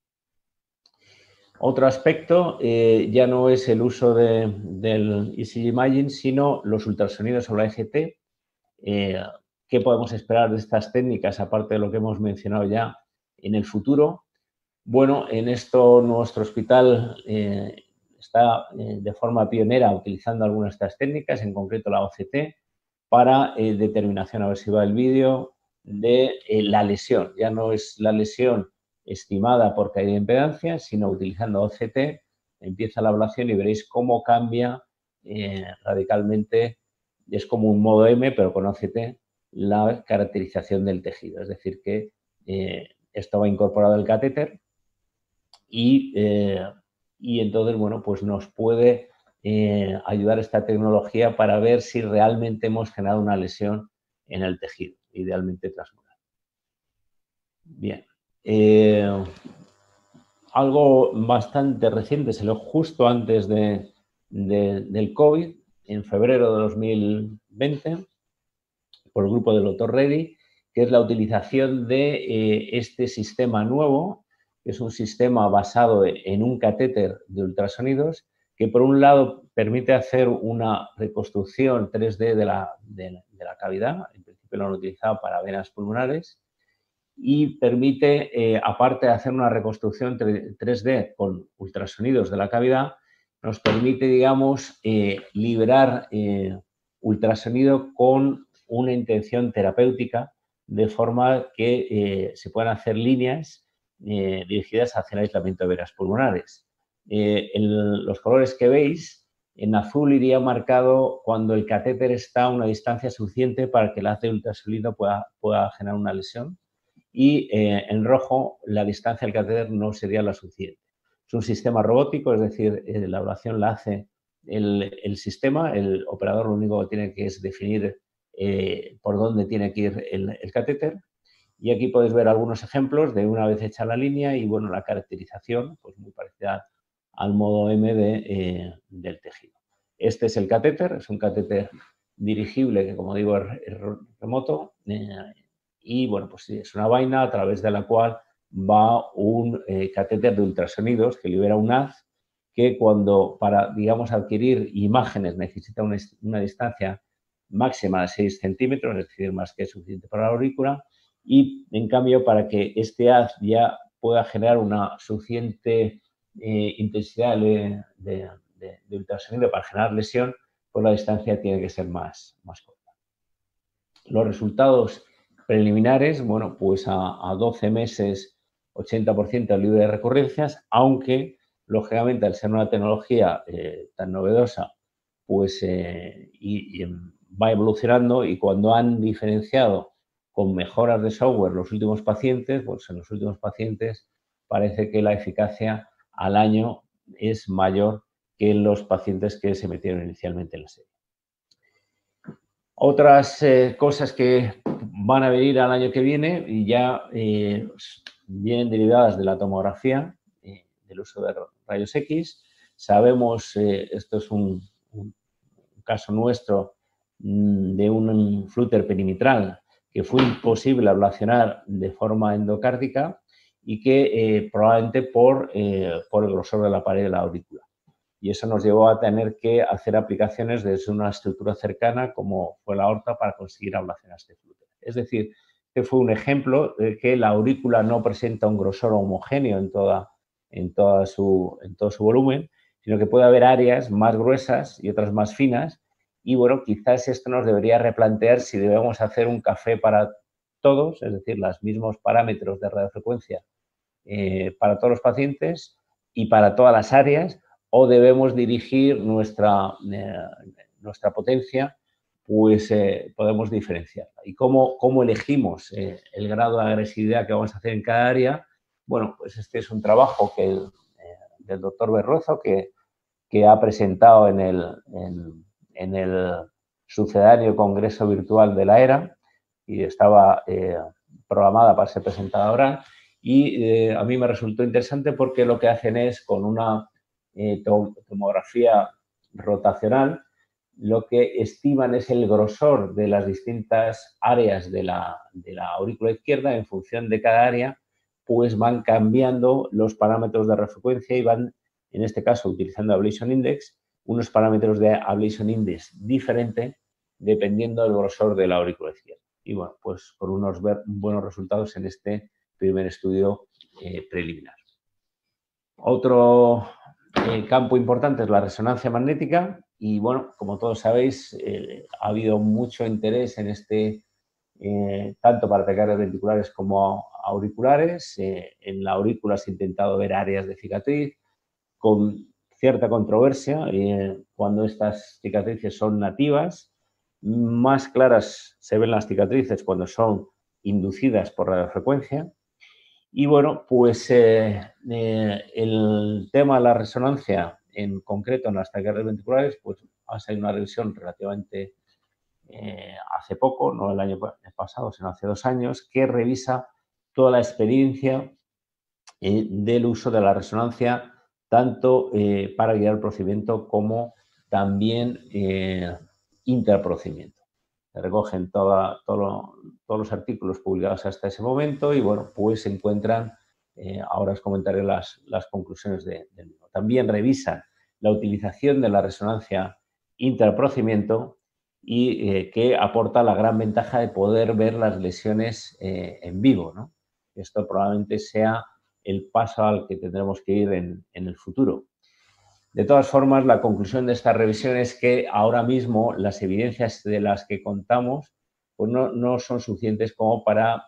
Otro aspecto ya no es el uso del ECG Imaging, sino los ultrasonidos o la EGT. ¿Qué podemos esperar de estas técnicas, aparte de lo que hemos mencionado ya en el futuro? Bueno, en esto nuestro hospital está de forma pionera utilizando algunas de estas técnicas, en concreto la OCT, para determinación aversiva del vídeo de la lesión. Ya no es la lesión estimada por caída de impedancia, sino utilizando OCT, empieza la ablación y veréis cómo cambia radicalmente, es como un modo M, pero con OCT, la caracterización del tejido. Es decir, que esto va incorporado al catéter y entonces, bueno, pues nos puede ayudar esta tecnología para ver si realmente hemos generado una lesión en el tejido, idealmente transmural. Bien. Algo bastante reciente, se lo justo antes del COVID, en febrero de 2020, por el grupo del Dr. Reddy, que es la utilización de este sistema nuevo, que es un sistema basado en un catéter de ultrasonidos, que por un lado permite hacer una reconstrucción 3D de la cavidad, en principio lo han utilizado para venas pulmonares, y permite, aparte de hacer una reconstrucción 3D con ultrasonidos de la cavidad, nos permite, digamos, liberar ultrasonido con una intención terapéutica, de forma que se puedan hacer líneas dirigidas hacia el aislamiento de venas pulmonares. Los colores que veis, en azul iría marcado cuando el catéter está a una distancia suficiente para que el haz de ultrasonido pueda generar una lesión, y en rojo la distancia del catéter no sería la suficiente. Es un sistema robótico, es decir, la ablación la hace el sistema, el operador lo único que tiene que es definir por dónde tiene que ir el catéter. Y aquí podéis ver algunos ejemplos de una vez hecha la línea y, bueno, la caracterización, pues muy parecida al modo M del tejido. Este es el catéter, es un catéter dirigible que, como digo, es remoto. Y, bueno, pues sí, es una vaina a través de la cual va un catéter de ultrasonidos que libera un haz que para, digamos, adquirir imágenes necesita una distancia máxima de 6 centímetros, es decir, más que suficiente para la aurícula, y, en cambio, para que este haz ya pueda generar una suficiente intensidad de ultrasonido para generar lesión, pues la distancia tiene que ser más corta. Los resultados preliminares, bueno, pues a 12 meses, 80% libre de recurrencias, aunque, lógicamente, al ser una tecnología tan novedosa, pues va evolucionando, y cuando han diferenciado con mejoras de software los últimos pacientes, pues en los últimos pacientes parece que la eficacia al año es mayor que en los pacientes que se metieron inicialmente en la serie. Otras cosas que van a venir al año que viene y ya vienen derivadas de la tomografía, del uso de rayos X. Sabemos, esto es un caso nuestro, de un flúter perimetral que fue imposible ablacionar de forma endocárdica y que probablemente por el grosor de la pared de la aurícula. Y eso nos llevó a tener que hacer aplicaciones desde una estructura cercana, como fue la aorta, para conseguir ablacionar este flúter. Es decir, que fue un ejemplo de que la aurícula no presenta un grosor homogéneo en todo su volumen, sino que puede haber áreas más gruesas y otras más finas. Y bueno, quizás esto nos debería replantear si debemos hacer un café para todos, es decir, los mismos parámetros de radiofrecuencia para todos los pacientes y para todas las áreas, o debemos dirigir nuestra potencia, pues podemos diferenciarla. ¿Y cómo elegimos el grado de agresividad que vamos a hacer en cada área? Bueno, pues este es un trabajo del doctor Berrozo, que ha presentado en el sucedáneo Congreso Virtual de la ERA, y estaba programada para ser presentada ahora. Y a mí me resultó interesante porque lo que hacen es, con una tomografía rotacional, lo que estiman es el grosor de las distintas áreas de la aurícula izquierda. En función de cada área, pues van cambiando los parámetros de refrecuencia y van, en este caso, utilizando Ablation Index, unos parámetros de Ablation Index diferente dependiendo del grosor de la aurícula izquierda. Y bueno, pues con unos buenos resultados en este primer estudio preliminar. Otro campo importante es la resonancia magnética, y bueno, como todos sabéis, ha habido mucho interés en este, tanto para taquicardias ventriculares como auriculares. En la aurícula se ha intentado ver áreas de cicatriz con cierta controversia cuando estas cicatrices son nativas. Más claras se ven las cicatrices cuando son inducidas por radiofrecuencia. Y bueno, pues el tema de la resonancia, en concreto en las taquicardias ventriculares, pues ha salido una revisión relativamente hace poco, no el año pasado, sino hace 2 años, que revisa toda la experiencia del uso de la resonancia, tanto para guiar el procedimiento como también intraprocedimiento. Se recogen todos los artículos publicados hasta ese momento y bueno, pues se encuentran, ahora os comentaré las conclusiones del mismo. También revisan la utilización de la resonancia intraprocedimiento y que aporta la gran ventaja de poder ver las lesiones en vivo, ¿no? Esto probablemente sea el paso al que tendremos que ir en el futuro. De todas formas, la conclusión de esta revisión es que ahora mismo las evidencias de las que contamos pues no son suficientes como para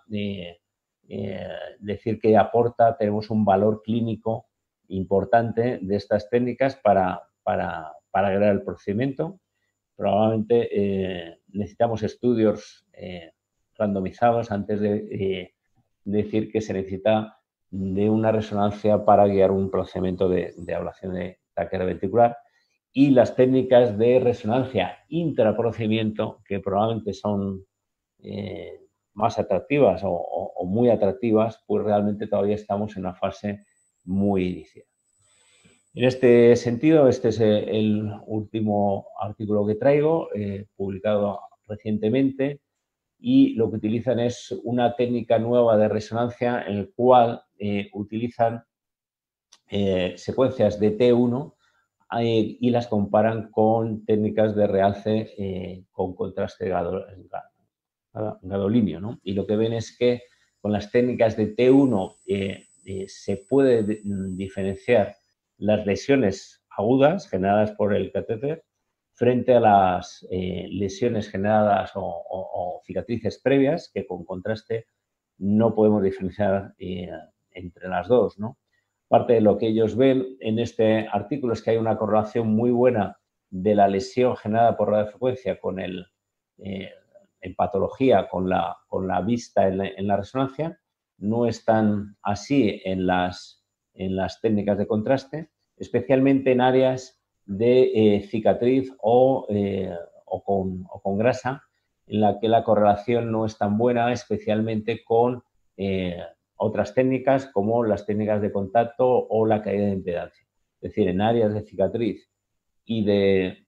decir que tenemos un valor clínico importante de estas técnicas para agregar el procedimiento. Probablemente necesitamos estudios randomizados antes de decir que se necesita de una resonancia para guiar un procedimiento de ablación de taquicardia ventricular. Y las técnicas de resonancia intraprocedimiento, que probablemente son más atractivas o muy atractivas, pues realmente todavía estamos en una fase muy inicial. En este sentido, este es el último artículo que traigo, publicado recientemente, y lo que utilizan es una técnica nueva de resonancia en el cual utilizan secuencias de T1 y las comparan con técnicas de realce con contraste gadolíneo, ¿no? Y lo que ven es que con las técnicas de T1 se puede diferenciar las lesiones agudas generadas por el catéter frente a las lesiones generadas o cicatrices previas, que con contraste no podemos diferenciar entre las dos, ¿no? Parte de lo que ellos ven en este artículo es que hay una correlación muy buena de la lesión generada por radiofrecuencia con en patología con la vista en la resonancia. No es tan así en las técnicas de contraste, especialmente en áreas de cicatriz o con grasa, en la que la correlación no es tan buena, especialmente con otras técnicas como las técnicas de contacto o la caída de impedancia. Es decir, en áreas de cicatriz y de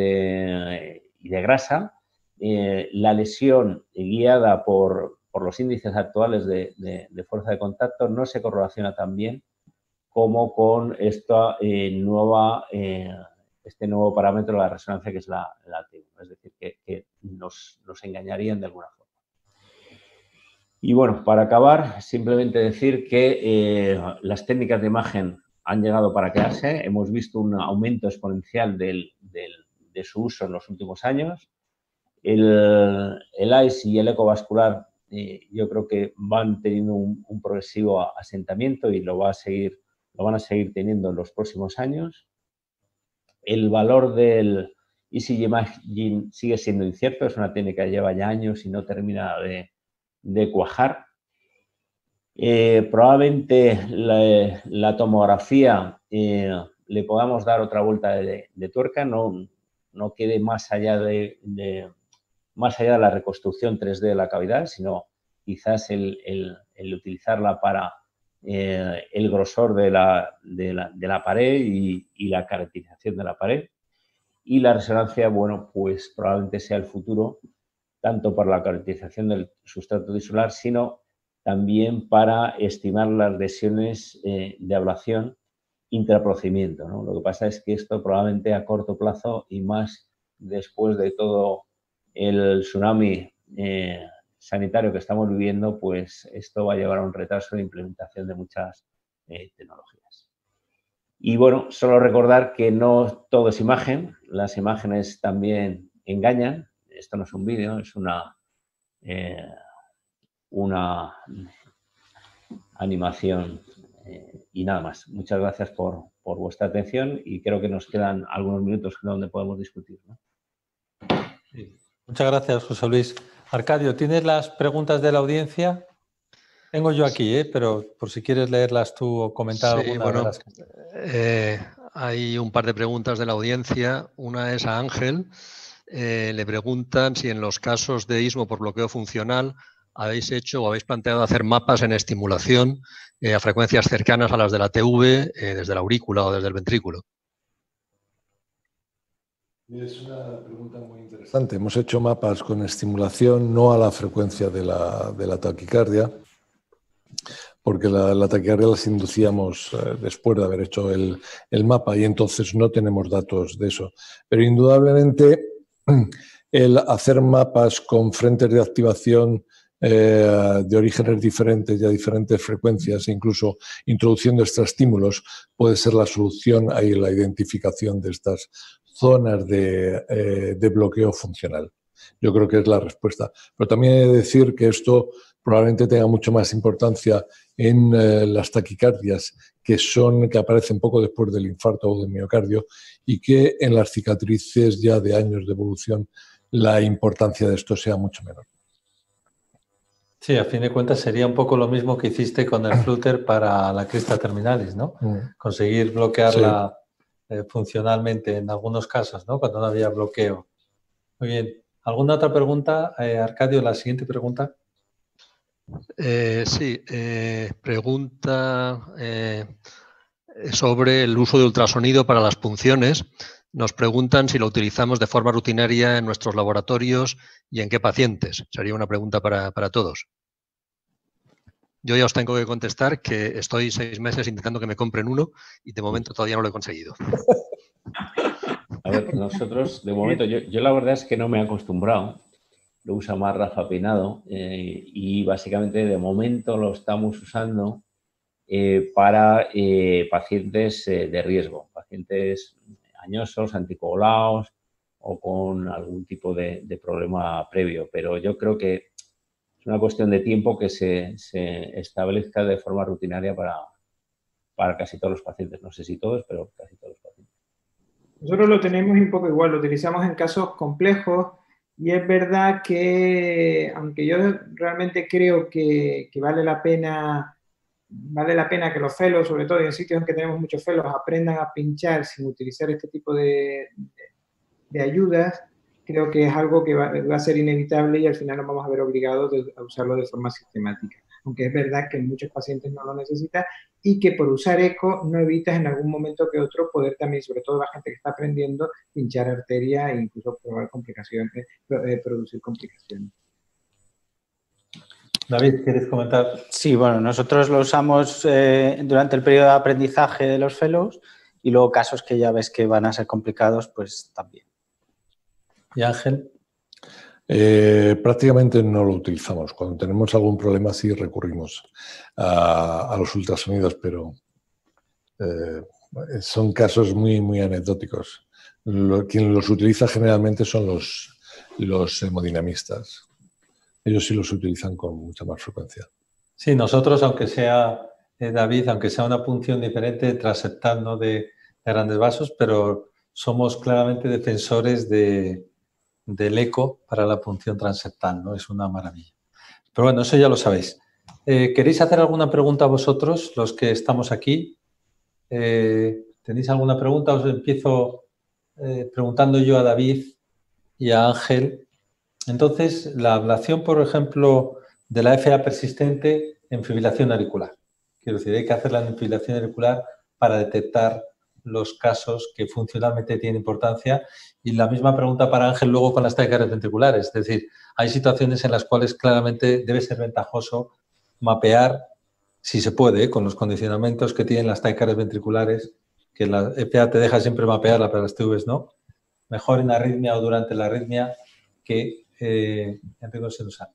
grasa, la lesión guiada por los índices actuales de fuerza de contacto no se correlaciona tan bien como con este nuevo parámetro de la resonancia, que es la T1. Es decir, que nos engañarían de alguna forma. Y bueno, para acabar, simplemente decir que las técnicas de imagen han llegado para quedarse. Hemos visto un aumento exponencial de su uso en los últimos años. El EIS y el ecovascular yo creo que van teniendo un progresivo asentamiento y lo van a seguir teniendo en los próximos años. El valor del ECG Imaging sigue siendo incierto, es una técnica que lleva ya años y no termina de cuajar. Probablemente la tomografía le podamos dar otra vuelta de tuerca, no quede más allá de la reconstrucción 3D de la cavidad, sino quizás el utilizarla para el grosor de la pared y la caracterización de la pared. Y la resonancia, bueno, pues probablemente sea el futuro, tanto para la caracterización del sustrato tisular, sino también para estimar las lesiones de ablación intraprocedimiento, ¿no? Lo que pasa es que esto probablemente a corto plazo y más después de todo el tsunami sanitario que estamos viviendo, pues esto va a llevar a un retraso de implementación de muchas tecnologías. Y bueno, solo recordar que no todo es imagen, las imágenes también engañan. Esto no es un vídeo, es una animación y nada más. Muchas gracias por vuestra atención y creo que nos quedan algunos minutos donde podemos discutir, ¿no? Sí. Muchas gracias, José Luis. Arcadio, ¿tienes las preguntas de la audiencia? Tengo yo aquí, pero por si quieres leerlas tú o comentar alguna de las que... Hay un par de preguntas de la audiencia. Una es a Ángel. Le preguntan si en los casos de istmo por bloqueo funcional habéis hecho o habéis planteado hacer mapas en estimulación a frecuencias cercanas a las de la TV, desde la aurícula o desde el ventrículo. Es una pregunta muy interesante. Hemos hecho mapas con estimulación, no a la frecuencia de la taquicardia, porque la taquicardia las inducíamos después de haber hecho el mapa y entonces no tenemos datos de eso. Pero indudablemente el hacer mapas con frentes de activación de orígenes diferentes y a diferentes frecuencias, incluso introduciendo extraestímulos, puede ser la solución a la identificación de estas zonas de bloqueo funcional. Yo creo que es la respuesta. Pero también he de decir que esto probablemente tenga mucho más importancia en las taquicardias que aparecen poco después del infarto o del miocardio y que en las cicatrices ya de años de evolución la importancia de esto sea mucho menor. Sí, a fin de cuentas sería un poco lo mismo que hiciste con el Flutter para la crista terminalis, ¿no? Conseguir bloquearla funcionalmente en algunos casos, ¿no? Cuando no había bloqueo. Muy bien. ¿Alguna otra pregunta? Arcadio, la siguiente pregunta. Pregunta sobre el uso de ultrasonido para las punciones. Nos preguntan si lo utilizamos de forma rutinaria en nuestros laboratorios y en qué pacientes. Sería una pregunta para todos. Yo ya os tengo que contestar que estoy 6 meses intentando que me compren uno y de momento todavía no lo he conseguido. A ver, nosotros, de momento, yo la verdad es que no me he acostumbrado. Lo usa más Rafa Peinado y básicamente de momento lo estamos usando para pacientes de riesgo, pacientes añosos, anticoagulados o con algún tipo de problema previo. Pero yo creo que es una cuestión de tiempo que se establezca de forma rutinaria para casi todos los pacientes. No sé si todos, pero casi todos los pacientes. Nosotros lo tenemos un poco igual, lo utilizamos en casos complejos y es verdad que, aunque yo realmente creo que vale la pena que los fellows, sobre todo en sitios en que tenemos muchos fellows, aprendan a pinchar sin utilizar este tipo de ayudas, creo que es algo que va a ser inevitable y al final nos vamos a ver obligados a usarlo de forma sistemática. Aunque es verdad que muchos pacientes no lo necesitan y que por usar eco no evitas en algún momento que otro poder también, sobre todo la gente que está aprendiendo, pinchar arteria e incluso probar complicaciones, producir complicaciones. David, ¿quieres comentar? Sí, bueno, nosotros lo usamos durante el periodo de aprendizaje de los fellows y luego casos que ya ves que van a ser complicados, pues también. ¿Y Ángel? Prácticamente no lo utilizamos. Cuando tenemos algún problema sí recurrimos a los ultrasonidos, pero son casos muy, muy anecdóticos. Quien los utiliza generalmente son los hemodinamistas. Ellos sí los utilizan con mucha más frecuencia. Sí, nosotros, aunque sea, David, aunque sea una punción diferente, transeptal, ¿no?, de grandes vasos, pero somos claramente defensores del eco para la punción transeptal, ¿no? Es una maravilla. Pero bueno, eso ya lo sabéis. ¿Queréis hacer alguna pregunta vosotros, los que estamos aquí? ¿Tenéis alguna pregunta? Os empiezo preguntando yo a David y a Ángel. Entonces, la ablación, por ejemplo, de la FA persistente en fibrilación auricular. Quiero decir, hay que hacer la fibrilación auricular para detectar los casos que funcionalmente tienen importancia. Y la misma pregunta para Ángel luego con las taquicardias ventriculares. Es decir, hay situaciones en las cuales claramente debe ser ventajoso mapear, si se puede, con los condicionamientos que tienen las taquicardias ventriculares, que la FA te deja siempre mapearla, pero las TVs no. Mejor en arritmia o durante la arritmia que en riesgo sinusal.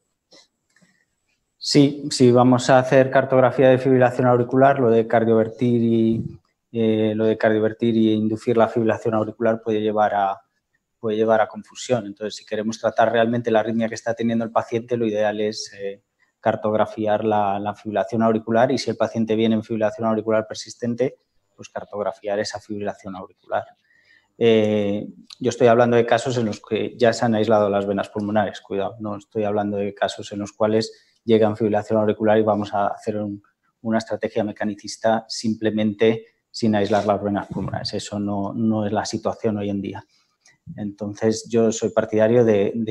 Sí, si vamos a hacer cartografía de fibrilación auricular, lo de cardiovertir y inducir la fibrilación auricular puede llevar a confusión. Entonces, si queremos tratar realmente la arritmia que está teniendo el paciente, lo ideal es cartografiar la fibrilación auricular y si el paciente viene en fibrilación auricular persistente, pues cartografiar esa fibrilación auricular. Yo estoy hablando de casos en los que ya se han aislado las venas pulmonares, cuidado, no estoy hablando de casos en los cuales llega en fibrilación auricular y vamos a hacer una estrategia mecanicista simplemente sin aislar las venas pulmonares. Eso no es la situación hoy en día. Entonces, yo soy partidario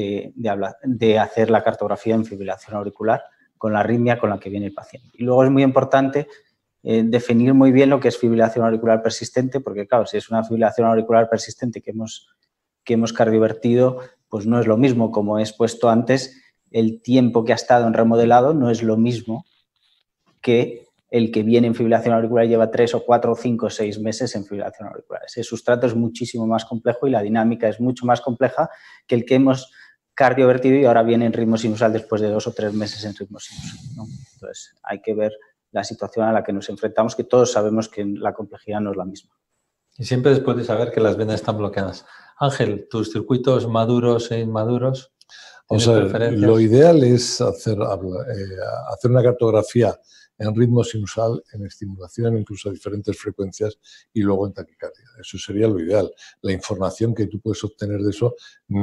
de hacer la cartografía en fibrilación auricular con la arritmia con la que viene el paciente. Y luego es muy importante definir muy bien lo que es fibrilación auricular persistente, porque claro, si es una fibrilación auricular persistente que hemos cardiovertido, pues no es lo mismo, como he expuesto antes, el tiempo que ha estado en remodelado no es lo mismo que el que viene en fibrilación auricular y lleva 3 o 4 o 5 o 6 meses en fibrilación auricular. Ese sustrato es muchísimo más complejo y la dinámica es mucho más compleja que el que hemos cardiovertido y ahora viene en ritmo sinusal después de 2 o 3 meses en ritmo sinusal, ¿no? Entonces, hay que ver la situación a la que nos enfrentamos, que todos sabemos que la complejidad no es la misma. Y siempre después de saber que las venas están bloqueadas. Ángel, ¿tus circuitos maduros e inmaduros? O sea, lo ideal es hacer una cartografía en ritmo sinusal, en estimulación, incluso a diferentes frecuencias y luego en taquicardia. Eso sería lo ideal. La información que tú puedes obtener de eso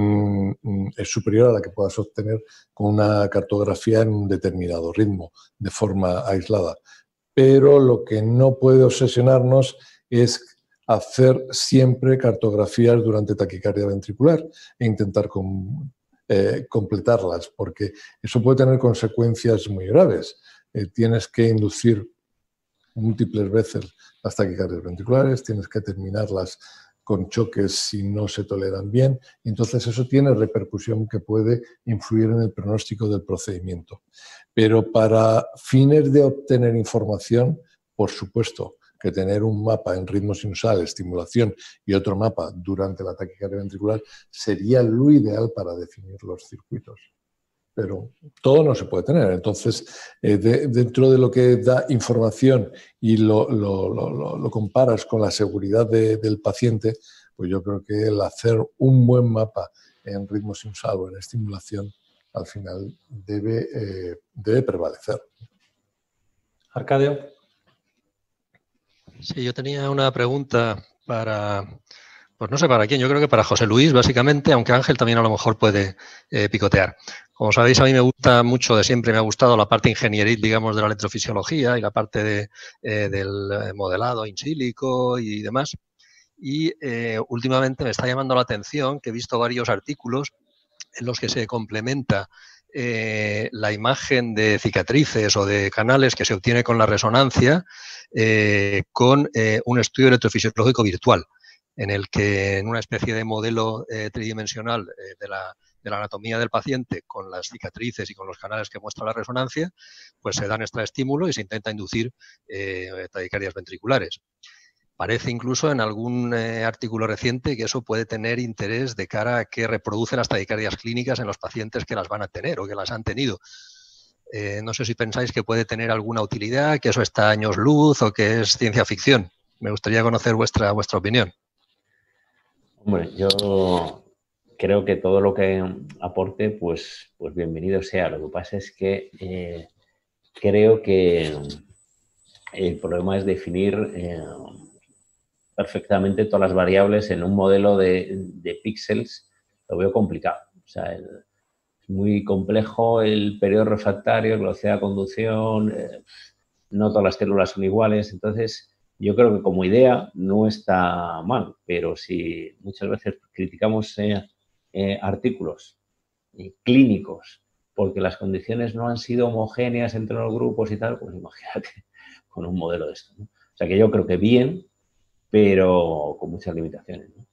es superior a la que puedas obtener con una cartografía en un determinado ritmo, de forma aislada. Pero lo que no puede obsesionarnos es hacer siempre cartografías durante taquicardia ventricular e intentar completarlas, porque eso puede tener consecuencias muy graves. Tienes que inducir múltiples veces las taquicardias ventriculares, tienes que terminarlas con choques si no se toleran bien, y entonces eso tiene repercusión que puede influir en el pronóstico del procedimiento. Pero para fines de obtener información, por supuesto que tener un mapa en ritmo sinusal, estimulación y otro mapa durante la taquicardia ventricular sería lo ideal para definir los circuitos. pero todo no se puede tener. Entonces, dentro de lo que da información y lo comparas con la seguridad del paciente, pues yo creo que el hacer un buen mapa en ritmo sinusal, en estimulación, al final debe prevalecer. Arcadio. Sí, yo tenía una pregunta para, pues no sé para quién, yo creo que para José Luis, básicamente, aunque Ángel también a lo mejor puede picotear. Como sabéis, a mí me gusta mucho, de siempre me ha gustado la parte ingenieril, digamos, de la electrofisiología y la parte del modelado in silico y demás. Y últimamente me está llamando la atención que he visto varios artículos en los que se complementa la imagen de cicatrices o de canales que se obtiene con la resonancia con un estudio electrofisiológico virtual, en el que en una especie de modelo tridimensional de la anatomía del paciente con las cicatrices y con los canales que muestra la resonancia, pues se dan extraestímulo y se intenta inducir taquicardias ventriculares. Parece incluso en algún artículo reciente que eso puede tener interés de cara a que reproduce las taquicardias clínicas en los pacientes que las van a tener o que las han tenido. No sé si pensáis que puede tener alguna utilidad, que eso está a años luz o que es ciencia ficción. Me gustaría conocer vuestra opinión. Hombre, yo creo que todo lo que aporte, pues bienvenido sea. Lo que pasa es que creo que el problema es definir perfectamente todas las variables en un modelo de píxeles. Lo veo complicado. O sea, es muy complejo el periodo refractario, velocidad de conducción, no todas las células son iguales. Entonces, yo creo que como idea no está mal, pero si muchas veces criticamos artículos clínicos porque las condiciones no han sido homogéneas entre los grupos y tal, pues imagínate con un modelo de esto, ¿no? O sea que yo creo que bien, pero con muchas limitaciones, ¿no?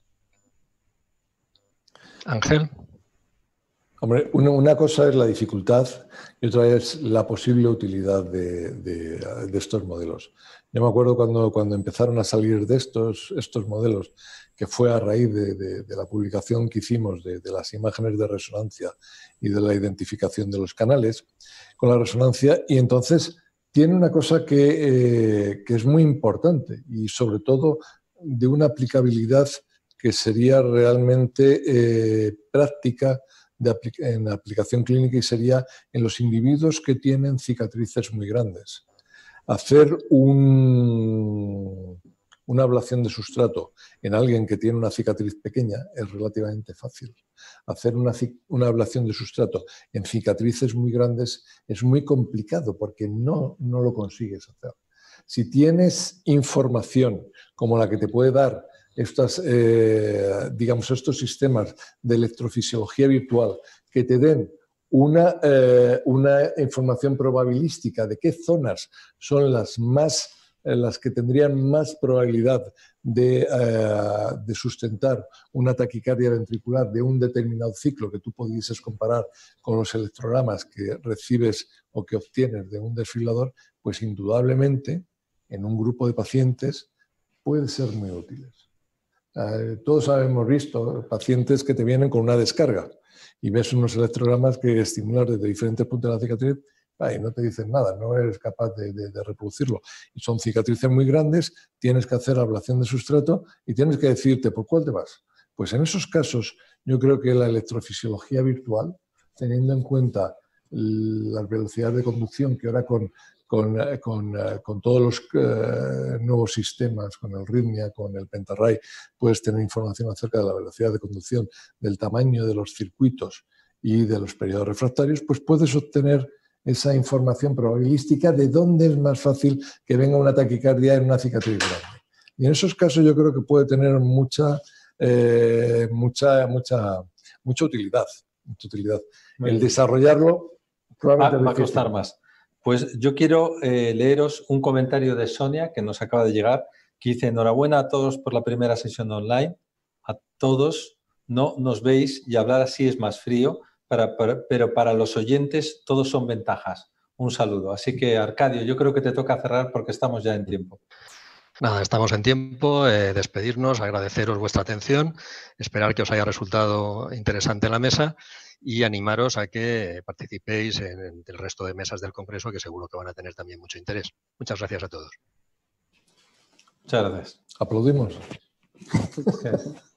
Ángel. Hombre, una cosa es la dificultad y otra es la posible utilidad de estos modelos. Yo me acuerdo cuando empezaron a salir de estos modelos, que fue a raíz de la publicación que hicimos de las imágenes de resonancia y de la identificación de los canales con la resonancia, y entonces tiene una cosa que es muy importante y sobre todo de una aplicabilidad que sería realmente práctica en aplicación clínica, y sería en los individuos que tienen cicatrices muy grandes. Hacer una ablación de sustrato en alguien que tiene una cicatriz pequeña es relativamente fácil. Hacer una ablación de sustrato en cicatrices muy grandes es muy complicado porque no lo consigues hacer. Si tienes información como la que te puede dar estos sistemas de electrofisiología virtual que te den una información probabilística de qué zonas son las que tendrían más probabilidad de sustentar una taquicardia ventricular de un determinado ciclo, que tú pudieses comparar con los electrogramas que recibes o que obtienes de un desfibrilador, pues indudablemente en un grupo de pacientes pueden ser muy útiles. Todos hemos visto pacientes que te vienen con una descarga y ves unos electrogramas que estimulan desde diferentes puntos de la cicatriz y no te dicen nada, no eres capaz de reproducirlo. Y son cicatrices muy grandes, tienes que hacer ablación de sustrato y tienes que decidirte por cuál te vas. Pues en esos casos yo creo que la electrofisiología virtual, teniendo en cuenta las velocidades de conducción que ahora con todos los nuevos sistemas, con el Rhythmia, con el Pentarray, puedes tener información acerca de la velocidad de conducción, del tamaño de los circuitos y de los periodos refractarios, pues puedes obtener esa información probabilística de dónde es más fácil que venga una taquicardia en una cicatriz grande. Y en esos casos yo creo que puede tener mucha utilidad. El desarrollarlo probablemente va a costar más. Pues yo quiero leeros un comentario de Sonia que nos acaba de llegar, que dice: enhorabuena a todos por la primera sesión online. A todos no nos veis y hablar así es más frío, pero para los oyentes todos son ventajas. Un saludo. Así que, Arcadio, yo creo que te toca cerrar porque estamos ya en tiempo. Nada, estamos en tiempo de despedirnos, agradeceros vuestra atención, esperar que os haya resultado interesante la mesa y animaros a que participéis en el resto de mesas del Congreso, que seguro que van a tener también mucho interés. Muchas gracias a todos. Muchas gracias. Aplaudimos.